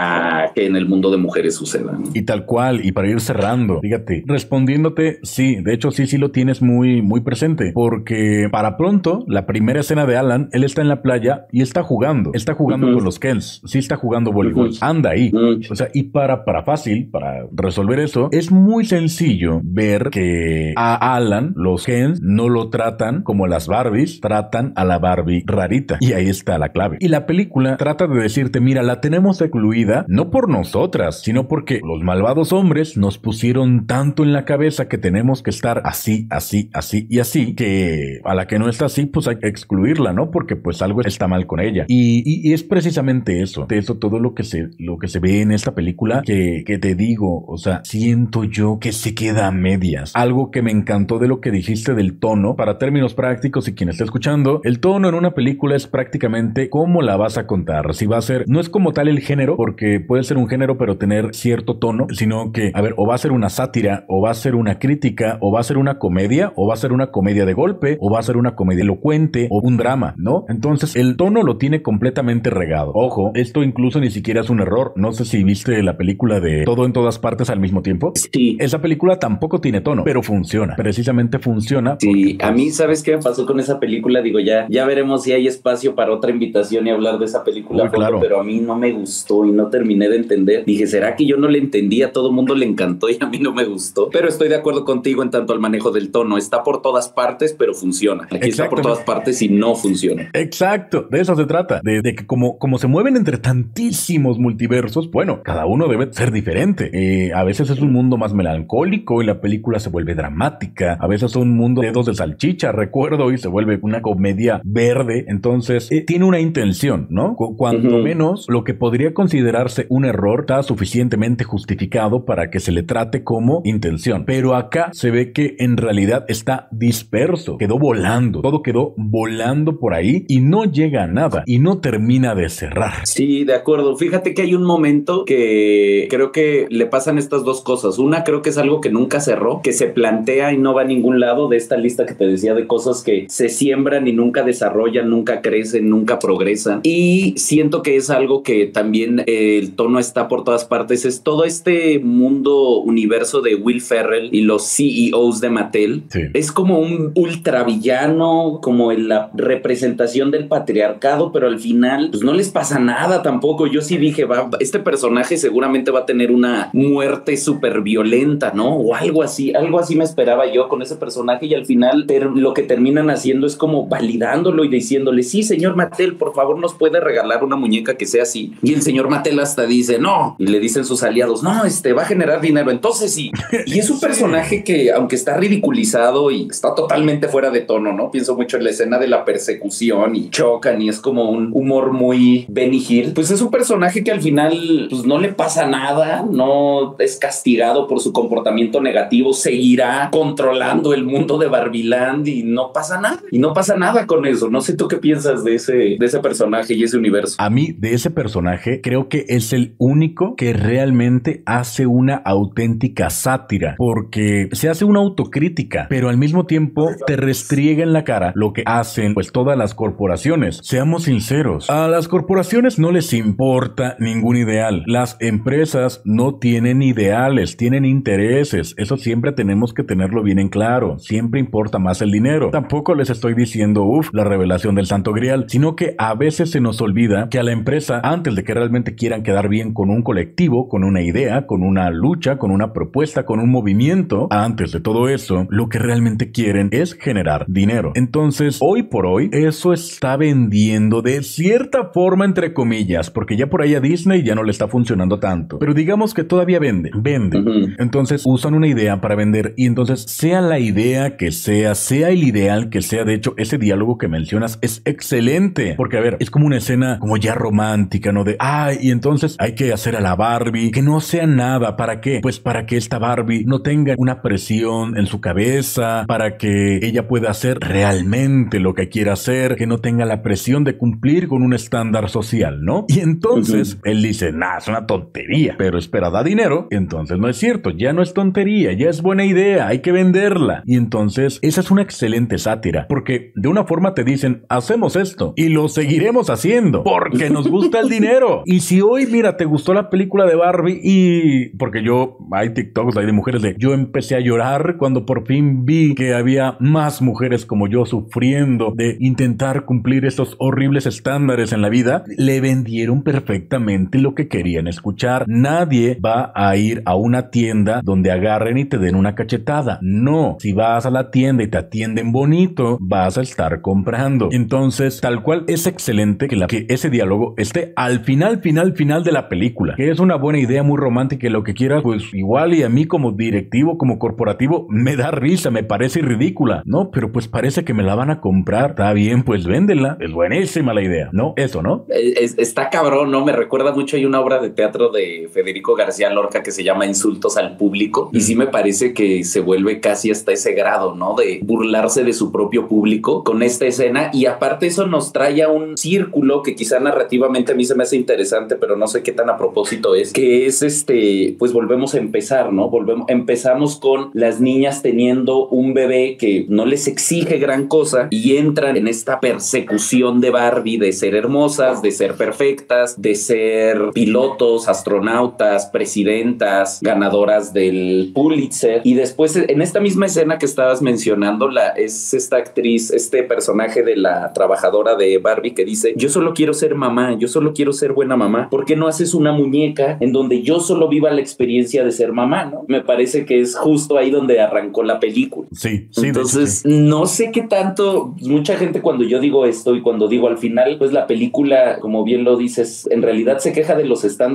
a que en el mundo de mujeres suceda, ¿no? Y tal cual, y para ir cerrando, fíjate, respondiéndote, sí, de hecho sí, sí lo tienes muy, muy presente, porque para pronto, la primera escena de Alan, él está en la playa y está jugando, está jugando uh-huh. con los Kens, sí está jugando voleibol, uh-huh. anda ahí, uh-huh. o sea, y para, para fácil, para resolver eso, es muy sencillo ver que a Alan, los Kens, no lo tratan como las Barbies, tratan a la Barbie rarita, y ahí está la clave. Y la película trata de decirte, mira, la tenemos excluida, no por nosotras, sino porque los malvados hombres nos pusieron tanto en la cabeza que tenemos que estar así, así, así y así, que a la que no está así, pues hay que excluirla, ¿no? Porque pues algo está mal con ella. Y, y, y es precisamente eso, de eso todo lo que se, lo que se ve en esta película, que, que te digo, o sea, siento yo que se queda a medias. Algo que me encantó de lo que dijiste del tono, para términos prácticos y quien está escuchando, el tono en una película es prácticamente cómo la vas a contar. Si va a ser, no es como tal el género, porque puede ser un género pero tener cierto tono, sino que, a ver, o va a ser una sátira, o va a ser una crítica, o va a ser una comedia, o va a ser una comedia de golpe, o va a ser una comedia elocuente, o un drama, ¿no? Entonces, el tono lo tiene completamente regado. Ojo, esto incluso ni siquiera es un error. No sé si viste la película de Todo en todas partes al mismo tiempo. Sí. Esa película tampoco tiene tono, pero funciona. Precisamente funciona. Sí, a mí, ¿sabes qué me pasó con esa película? Digo, ya, ya veremos si hay espacio para otra invitación y hablar de esa película. Uy, claro. Pero a mí no me gustó y no terminé de entender. Dije, ¿será que yo no le entendí? A todo mundo le encantó y a mí no me gustó. Pero estoy de acuerdo contigo en tanto al manejo del tono. Está por todas partes, pero funciona. Aquí está por todas partes y no funciona. Exacto, de eso se trata. De, de que como, como se mueven entre tantísimos multiversos, bueno, cada uno debe ser diferente. Eh, a veces es un mundo más melancólico y la película se vuelve dramática. A veces es un mundo de dedos de salchicha, recuerdo, y se vuelve una comedia verde. Entonces, eh, tiene una intención, ¿no? Cuando uh-huh. menos, lo que podría considerarse un error está suficientemente justificado para que se le trate como intención. Pero acá se ve que en realidad está disperso, quedó volando, todo quedó volando por ahí y no llega a nada y no termina de cerrar. Sí, de acuerdo. Fíjate que hay un momento que creo que le pasan estas dos cosas. Una, creo que es algo que nunca cerró, que se plantea y no va a ningún lado de esta lista que te decía de cosas que se siembran y nunca desarrollan, nunca crecen, nunca progresan. Y siento que es algo que también eh, el tono está por todas partes. Es todo este mundo, universo de Will Ferrell y los C E Os de Mattel. Sí. Es como un ultravillano, como en la representación del patriarcado, pero al final pues no les pasa nada tampoco. Yo sí dije, va, este personaje seguramente va a tener una muerte súper violenta, ¿no? O algo así, algo así me esperaba yo con ese personaje y al final ter- lo que terminan haciendo es como validándolo y diciéndole, sí, señor Mattel, por favor nos puede regalar una muñeca que sea así. Y el señor Mattel hasta dice, no, y le dicen sus aliados, no, este va a generar dinero, entonces sí. Y es un personaje que, aunque está ridiculizado y está totalmente fuera de tono, ¿no? Pienso mucho en la escena de la persecución y chocan y es como un humor muy Benny Hill. Pues es un personaje que al final pues no le pasa nada, no es castigado por su comportamiento negativo, seguirá controlando el mundo de Barbieland y no pasa nada. Y no pasa nada con eso. No sé tú qué piensas de ese, de ese personaje y ese universo. A mí, de ese personaje, creo que es el único que realmente hace una auténtica sátira, porque se hace una autocrítica, pero al mismo tiempo te restriega en la cara lo que hacen pues todas las corporaciones. Seamos sinceros, a las corporaciones no les importa ningún ideal. Las empresas no tienen ideales, tienen intereses. Eso siempre tenemos que tenerlo bien en claro. Siempre importa más el dinero. Tampoco les estoy diciendo, uff, la revelación del Santo Grial, sino que a veces se nos olvida que a la empresa, antes de que realmente quieran quedar bien con un colectivo, con una idea, con una lucha, con una propuesta, con un movimiento, antes de todo eso, lo que realmente quieren es generar dinero. Entonces, hoy por hoy, eso está vendiendo de cierta forma, entre comillas, porque ya por ahí a Disney ya no le está funcionando tanto. Pero digamos que todavía vende, vende. Uh-huh. Entonces, usan una idea para vender y entonces, sea la idea que sea, sea el ideal que sea, de hecho, ese diálogo que mencionas es excelente. Porque, a ver, es como una escena como ya romántica, ¿no? De, ay, y entonces hay que hacer a la Barbie que no sea nada. ¿Para qué? Pues para que esta Barbie no tenga una presión en su cabeza, para que ella pueda hacer realmente lo que quiera hacer, que no tenga la presión de cumplir con un estándar social, ¿no? Y entonces, uh-huh. él dice, nah, es una tontería, pero espera, da dinero. Y entonces no es cierto, ya no es tontería, ya es buena idea, hay que venderla. Y entonces, esa es una excelente sátira, porque de una forma te dicen, hacemos esto y lo seguiremos haciendo porque nos gusta el dinero. Y si hoy, mira, te gustó la película de Barbie y porque yo, hay TikToks hay de mujeres de, yo empecé a llorar cuando por fin vi que había más mujeres como yo sufriendo de intentar cumplir esos horribles estándares en la vida, le vendieron perfectamente lo que querían escuchar. Nadie va a ir a una tienda donde agarren y te den una cachetada. No, si vas a la tienda y te atienden bonito, vas a estar comprando. Entonces, tal cual es excelente que, la, que ese diálogo esté al final, final, final de la película, que es una buena idea muy romántica y lo que quieras, pues igual y a mí como directivo, como corporativo, me da risa, me parece ridícula, ¿no? Pero pues parece que me la van a comprar. Está bien, pues véndela. Es buenísima la idea, ¿no? Eso, ¿no? Es, está cabrón, ¿no? Me recuerda mucho, hay una obra de teatro de Federico García Lorca que se llama Insultos al Público y sí me parece que se vuelve casi hasta ese grado, ¿no? De burlarse de su propio público con esta escena y aparte eso nos trae a un círculo que quizá narrativamente a mí se me hace interesante, pero no sé qué tan a propósito es, que es este, pues volvemos a empezar, ¿no? Volvemos, empezamos con las niñas teniendo un bebé que no les exige gran cosa y entran en esta persecución de Barbie de ser hermosas, de ser perfectas, de ser pilotos, astronautas, presidentas, ganadoras del Pulitzer y después en esta misma escena que estabas mencionando la, es esta actriz, este personaje de la trabajadora de Barbie que dice, yo solo quiero ser mamá, yo solo quiero ser buena mamá, ¿por qué no haces una muñeca en donde yo solo viva la experiencia de ser mamá, ¿no? Me parece que es justo ahí donde arrancó la película. Sí, sí. Entonces, sí. no sé qué tanto, mucha gente cuando yo digo esto y cuando digo al final, pues la película, como bien lo dices, en realidad se queja de los estándares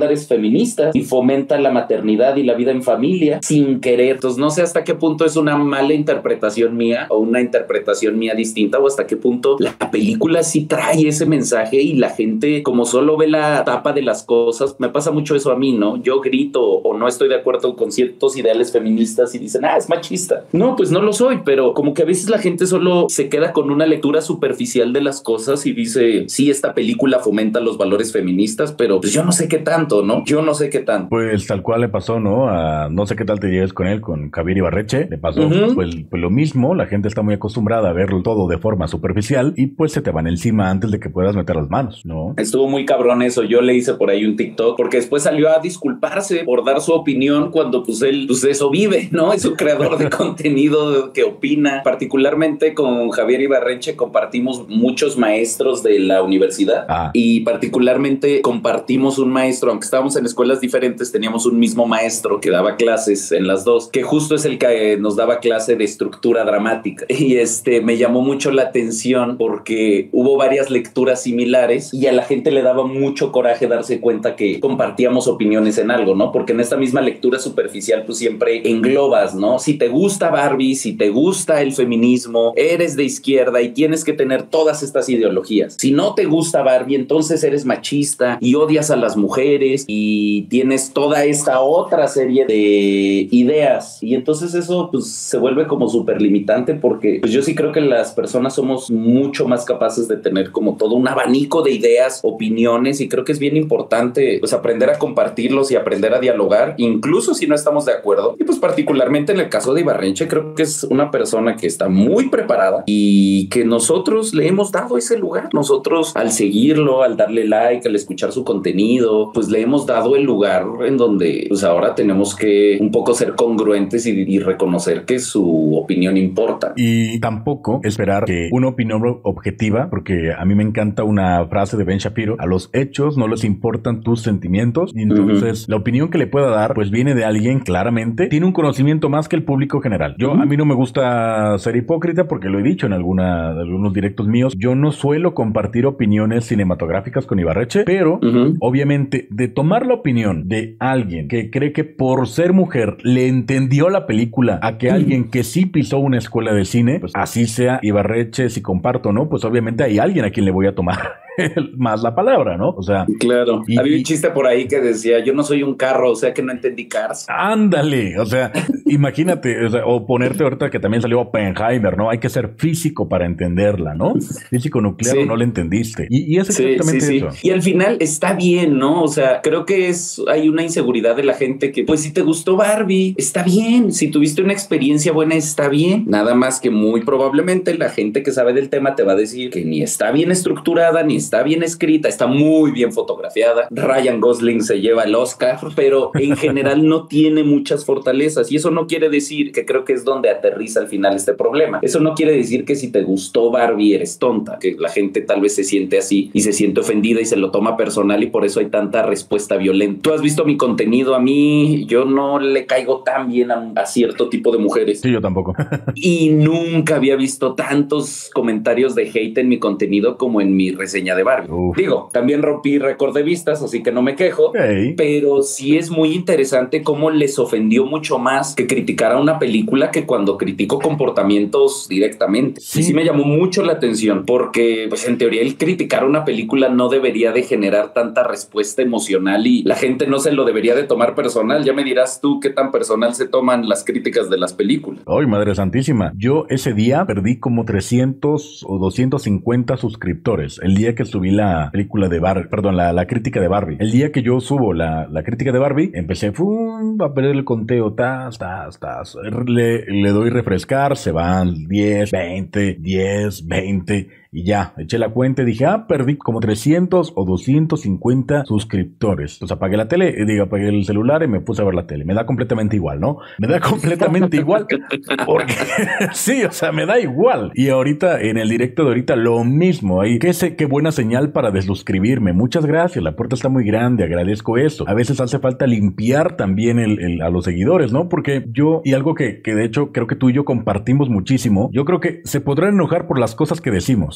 padres feministas y fomenta la maternidad y la vida en familia sin querer. Entonces no sé hasta qué punto es una mala interpretación mía o una interpretación mía distinta, o hasta qué punto la película sí trae ese mensaje y la gente como solo ve la tapa de las cosas. Me pasa mucho eso a mí, ¿no? Yo grito o no estoy de acuerdo con ciertos ideales feministas y dicen, ah, es machista. No, pues no lo soy, pero como que a veces la gente solo se queda con una lectura superficial de las cosas y dice, sí, esta película fomenta los valores feministas, pero pues yo no sé qué tanto, ¿no? Yo no sé qué tanto. Pues tal cual le pasó, ¿no? A, no sé qué tal te lleves con él, con Javier Ibarreche. Le pasó uh-huh. pues, pues lo mismo. La gente está muy acostumbrada a verlo todo de forma superficial y pues se te van encima antes de que puedas meter las manos, ¿no? Estuvo muy cabrón eso. Yo le hice por ahí un TikTok porque después salió a disculparse por dar su opinión cuando pues él pues eso vive, ¿no? Es un creador de contenido que opina. Particularmente con Javier Ibarreche compartimos muchos maestros de la universidad ah. y particularmente compartimos un maestro, aunque estábamos en escuelas diferentes, teníamos un mismo maestro que daba clases en las dos, que justo es el que nos daba clase de estructura dramática. Y este me llamó mucho la atención porque hubo varias lecturas similares y a la gente le daba mucho coraje darse cuenta que compartíamos opiniones en algo, ¿no? Porque en esta misma lectura superficial pues siempre englobas, ¿no? Si te gusta Barbie, si te gusta el feminismo, eres de izquierda y tienes que tener todas estas ideologías. Si no te gusta Barbie, entonces eres machista y odias a las mujeres y tienes toda esta otra serie de ideas. Y entonces eso pues se vuelve como súper limitante porque pues yo sí creo que las personas somos mucho más capaces de tener como todo un abanico de ideas, opiniones, y creo que es bien importante pues aprender a compartirlos y aprender a dialogar, incluso si no estamos de acuerdo. Y pues particularmente en el caso de Ibarreche, creo que es una persona que está muy preparada y que nosotros le hemos dado ese lugar. Nosotros al seguirlo, al darle like, al escuchar su contenido, pues le hemos dado el lugar en donde pues ahora tenemos que un poco ser congruentes y, y reconocer que su opinión importa. Y tampoco esperar que una opinión objetiva, porque a mí me encanta una frase de Ben Shapiro: a los hechos no les importan tus sentimientos, y entonces uh-huh. la opinión que le pueda dar pues viene de alguien claramente tiene un conocimiento más que el público general. Yo uh-huh. a mí no me gusta ser hipócrita porque lo he dicho en alguna, algunos directos míos, yo no suelo compartir opiniones cinematográficas con Ibarreche, pero uh-huh. obviamente de tomar la opinión de alguien que cree que por ser mujer le entendió la película a que uh-huh. alguien que sí pisó una escuela de cine, pues así sea Ibarreche, si comparto o no, pues obviamente hay alguien a quien le voy a tomar más la palabra, ¿no? O sea, claro. Y, había un chiste por ahí que decía, yo no soy un carro, o sea que no entendí Cars. Ándale, o sea, imagínate, o sea, o ponerte ahorita que también salió Oppenheimer, ¿no? Hay que ser físico para entenderla, ¿no? Físico nuclear, sí. no le entendiste. Y, y es exactamente sí, sí, eso. Sí. Y al final está bien, ¿no? O sea, creo que es, hay una inseguridad de la gente que, pues si te gustó Barbie, está bien. Si tuviste una experiencia buena, está bien. Nada más que muy probablemente la gente que sabe del tema te va a decir que ni está bien estructurada, ni está bien escrita, está muy bien fotografiada. Ryan Gosling se lleva el Oscar, pero en general no tiene muchas fortalezas. Y eso no quiere decir, que creo que es donde aterriza al final este problema, eso no quiere decir que si te gustó Barbie eres tonta, que la gente tal vez se siente así y se siente ofendida y se lo toma personal y por eso hay tanta respuesta violenta. Tú has visto mi contenido, a mí yo no le caigo tan bien a, a cierto tipo de mujeres. Sí, yo tampoco. Y nunca había visto tantos comentarios de hate en mi contenido como en mi reseña de Barbie. Uf. Digo, también rompí récord de vistas, así que no me quejo, hey. Pero sí es muy interesante cómo les ofendió mucho más que criticar a una película que cuando critico comportamientos directamente. Sí. Y sí me llamó mucho la atención porque, pues en teoría, el criticar una película no debería de generar tanta respuesta emocional y la gente no se lo debería de tomar personal. Ya me dirás tú qué tan personal se toman las críticas de las películas. Ay, madre santísima. Yo ese día perdí como trescientos o doscientos cincuenta suscriptores. El día que subí la película de Barbie, perdón, la, la crítica de Barbie. El día que yo subo la, la crítica de Barbie, empecé fum, a perder el conteo, tas, tas, tas. Le, le doy refrescar, se van diez, veinte, diez, veinte. Y ya, eché la cuenta y dije, ah, perdí como trescientos o doscientos cincuenta suscriptores. Entonces apagué la tele, y digo, apagué el celular y me puse a ver la tele. Me da completamente igual, ¿no? Me da completamente igual. Porque sí, o sea, me da igual. Y ahorita, en el directo de ahorita, lo mismo. Ahí, qué, sé, qué buena señal para desuscribirme. Muchas gracias. La puerta está muy grande. Agradezco eso. A veces hace falta limpiar también el, el, a los seguidores, ¿no? Porque yo, y algo que, que de hecho creo que tú y yo compartimos muchísimo, yo creo que se podrán enojar por las cosas que decimos.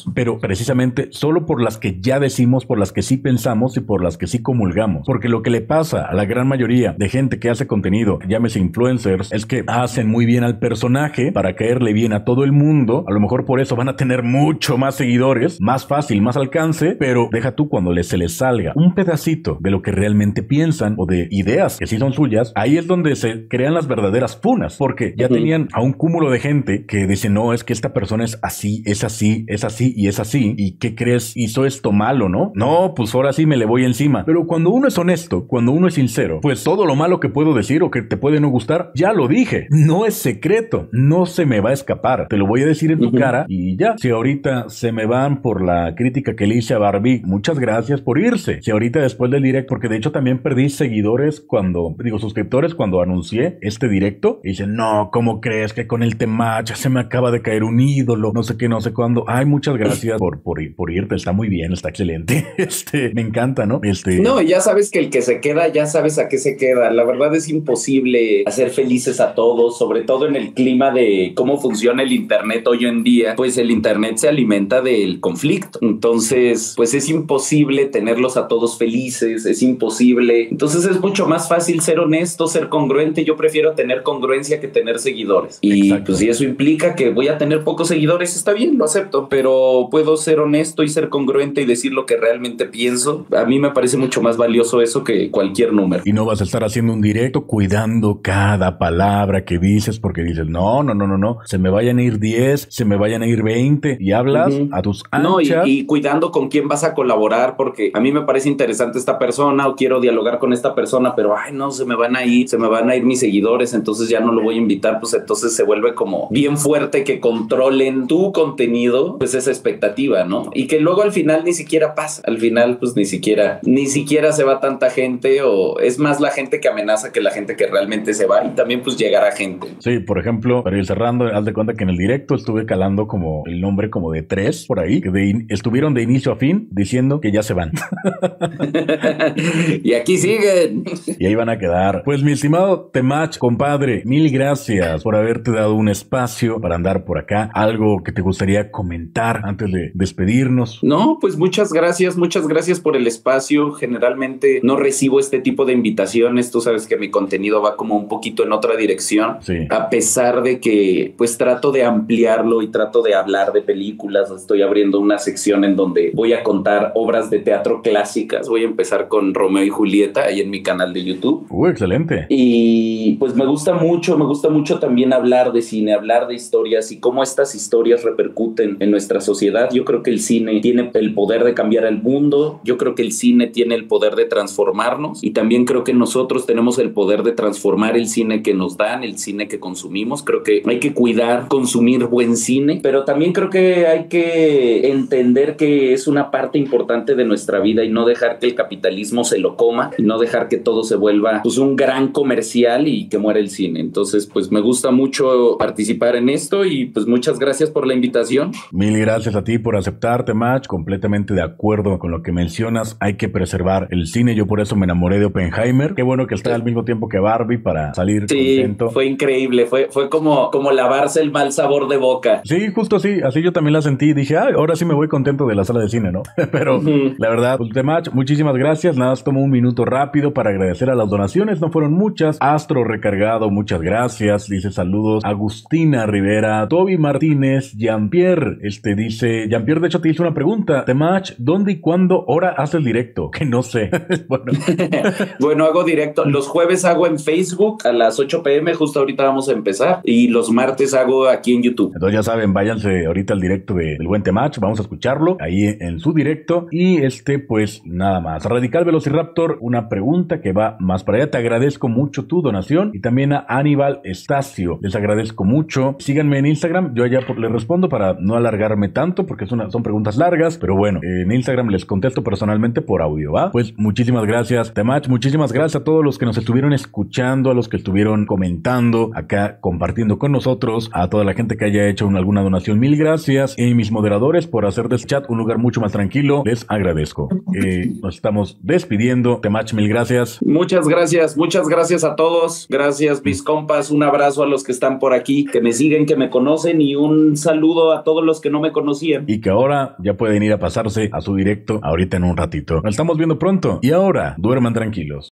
decimos, pero precisamente solo por las que ya decimos, por las que sí pensamos y por las que sí comulgamos. Porque lo que le pasa a la gran mayoría de gente que hace contenido, llámese influencers, es que hacen muy bien al personaje para caerle bien a todo el mundo. A lo mejor por eso van a tener mucho más seguidores, más fácil, más alcance, pero deja tú cuando les, se les salga un pedacito de lo que realmente piensan o de ideas que sí son suyas, ahí es donde se crean las verdaderas funas, porque ya uh-huh. tenían a un cúmulo de gente que dice, no, es que esta persona es así, es así, es así y es así, y ¿qué crees? Hizo esto malo, ¿no? No, pues ahora sí me le voy encima. Pero cuando uno es honesto, cuando uno es sincero, pues todo lo malo que puedo decir o que te puede no gustar, ya lo dije, no es secreto, no se me va a escapar, te lo voy a decir en tu uh-huh. cara y ya. Si ahorita se me van por la crítica que le hice a Barbie, muchas gracias por irse. Si ahorita después del direct, porque de hecho también perdí seguidores cuando, digo, suscriptores cuando anuncié este directo, y dicen, no, ¿cómo crees que con el Temach ya se me acaba de caer un ídolo? No sé qué, no sé cuándo. Ay, muchas gracias por, por, por irte, está muy bien, está excelente. Este, me encanta, ¿no? Este... No, ya sabes que el que se queda, ya sabes a qué se queda. La verdad es imposible hacer felices a todos, sobre todo en el clima de cómo funciona el internet hoy en día. Pues el internet se alimenta del conflicto. Entonces, pues es imposible tenerlos a todos felices, es imposible. Entonces es mucho más fácil ser honesto, ser congruente. Yo prefiero tener congruencia que tener seguidores. Y Exacto. pues si eso implica que voy a tener pocos seguidores, está bien, lo acepto. Pero puedo ser honesto y ser congruente y decir lo que realmente pienso. A mí me parece mucho más valioso eso que cualquier número. Y no vas a estar haciendo un directo cuidando cada palabra que dices porque dices, no, no, no, no, no, se me vayan a ir diez, se me vayan a ir veinte y hablas uh-huh. a tus anchas. No, y, y cuidando con quién vas a colaborar porque a mí me parece interesante esta persona o quiero dialogar con esta persona, pero ay, no, se me van a ir, se me van a ir mis seguidores, entonces ya no lo voy a invitar, pues entonces se vuelve como bien fuerte que controlen tu contenido, pues esa expectativa, ¿no? Y que luego al final ni siquiera pasa, al final pues ni siquiera, ni siquiera se va tanta gente o es más la gente que amenaza que la gente que realmente se va y también pues llegará gente. Sí, por ejemplo, para ir cerrando, haz de cuenta que en el directo estuve calando como el nombre como de tres por ahí, que de in- estuvieron de inicio a fin diciendo que ya se van. Y aquí siguen. Y ahí van a quedar. Pues mi estimado Temach, compadre, mil gracias por haberte dado un espacio para andar por acá. Algo que te gustaría comentar antes de despedirnos. No, pues muchas gracias, muchas gracias por el espacio. Generalmente no recibo este tipo de invitaciones. Tú sabes que mi contenido va como un poquito en otra dirección. Sí. A pesar de que pues trato de ampliarlo y trato de hablar de películas. Estoy abriendo una sección en donde voy a contar obras de teatro clásicas. Voy a empezar con Romeo y Julieta ahí en mi canal de YouTube. Uh, excelente. Y pues me gusta mucho, me gusta mucho también hablar de cine, hablar de historias y cómo estas historias repercuten en nuestra sociedad. Yo creo que el cine tiene el poder de cambiar el mundo. Yo creo que el cine tiene el poder de transformarnos y también creo que nosotros tenemos el poder de transformar el cine que nos dan, el cine que consumimos. Creo que hay que cuidar, consumir buen cine, pero también creo que hay que entender que es una parte importante de nuestra vida y no dejar que el capitalismo se lo coma y no dejar que todo se vuelva pues un gran comercial y que muera el cine. Entonces pues me gusta mucho participar en esto y pues muchas gracias por la invitación. Mil gracias a ti por aceptarte, Temach. Completamente de acuerdo con lo que mencionas. Hay que preservar el cine. Yo por eso me enamoré de Oppenheimer. Qué bueno que está al mismo tiempo que Barbie para salir sí, contento. Fue increíble. Fue, fue como, como lavarse el mal sabor de boca. Sí, justo así. Así yo también la sentí. Dije, ay, ahora sí me voy contento de la sala de cine, ¿no? Pero uh-huh. la verdad, pues, Temach, muchísimas gracias. Nada más tomo un minuto rápido para agradecer a las donaciones. No fueron muchas. Astro Recargado, muchas gracias. Dice saludos. Agustina Rivera, Toby Martínez, Jean-Pierre. Este dice, Jean-Pierre de hecho te hizo una pregunta. Temach, ¿dónde y cuándo hora haces directo? Que no sé. Bueno. Bueno, hago directo. Los jueves hago en Facebook a las ocho pm. Justo ahorita vamos a empezar. Y los martes hago aquí en YouTube. Entonces ya saben, váyanse ahorita al directo de, del buen Temach. Vamos a escucharlo ahí en su directo. Y este, pues nada más. Radical Velociraptor, una pregunta que va más para allá. Te agradezco mucho tu donación. Y también a Aníbal Estacio. Les agradezco mucho. Síganme en Instagram. Yo allá les respondo para no alargarme tanto porque son, son preguntas largas. Pero bueno, en Instagram les contesto personalmente por audio, ¿va? Pues muchísimas gracias, Temach. Muchísimas gracias a todos los que nos estuvieron escuchando, a los que estuvieron comentando acá, compartiendo con nosotros, a toda la gente que haya hecho una, alguna donación. Mil gracias. Y mis moderadores por hacer de este chat un lugar mucho más tranquilo. Les agradezco. Eh, nos estamos despidiendo. Temach, mil gracias. Muchas gracias. Muchas gracias a todos. Gracias, mis compas. Un abrazo a los que están por aquí, que me siguen, que me conocen y un saludo a todos los que no me conocen. conocían. Y que ahora ya pueden ir a pasarse a su directo ahorita en un ratito. Nos estamos viendo pronto. Y ahora, duerman tranquilos.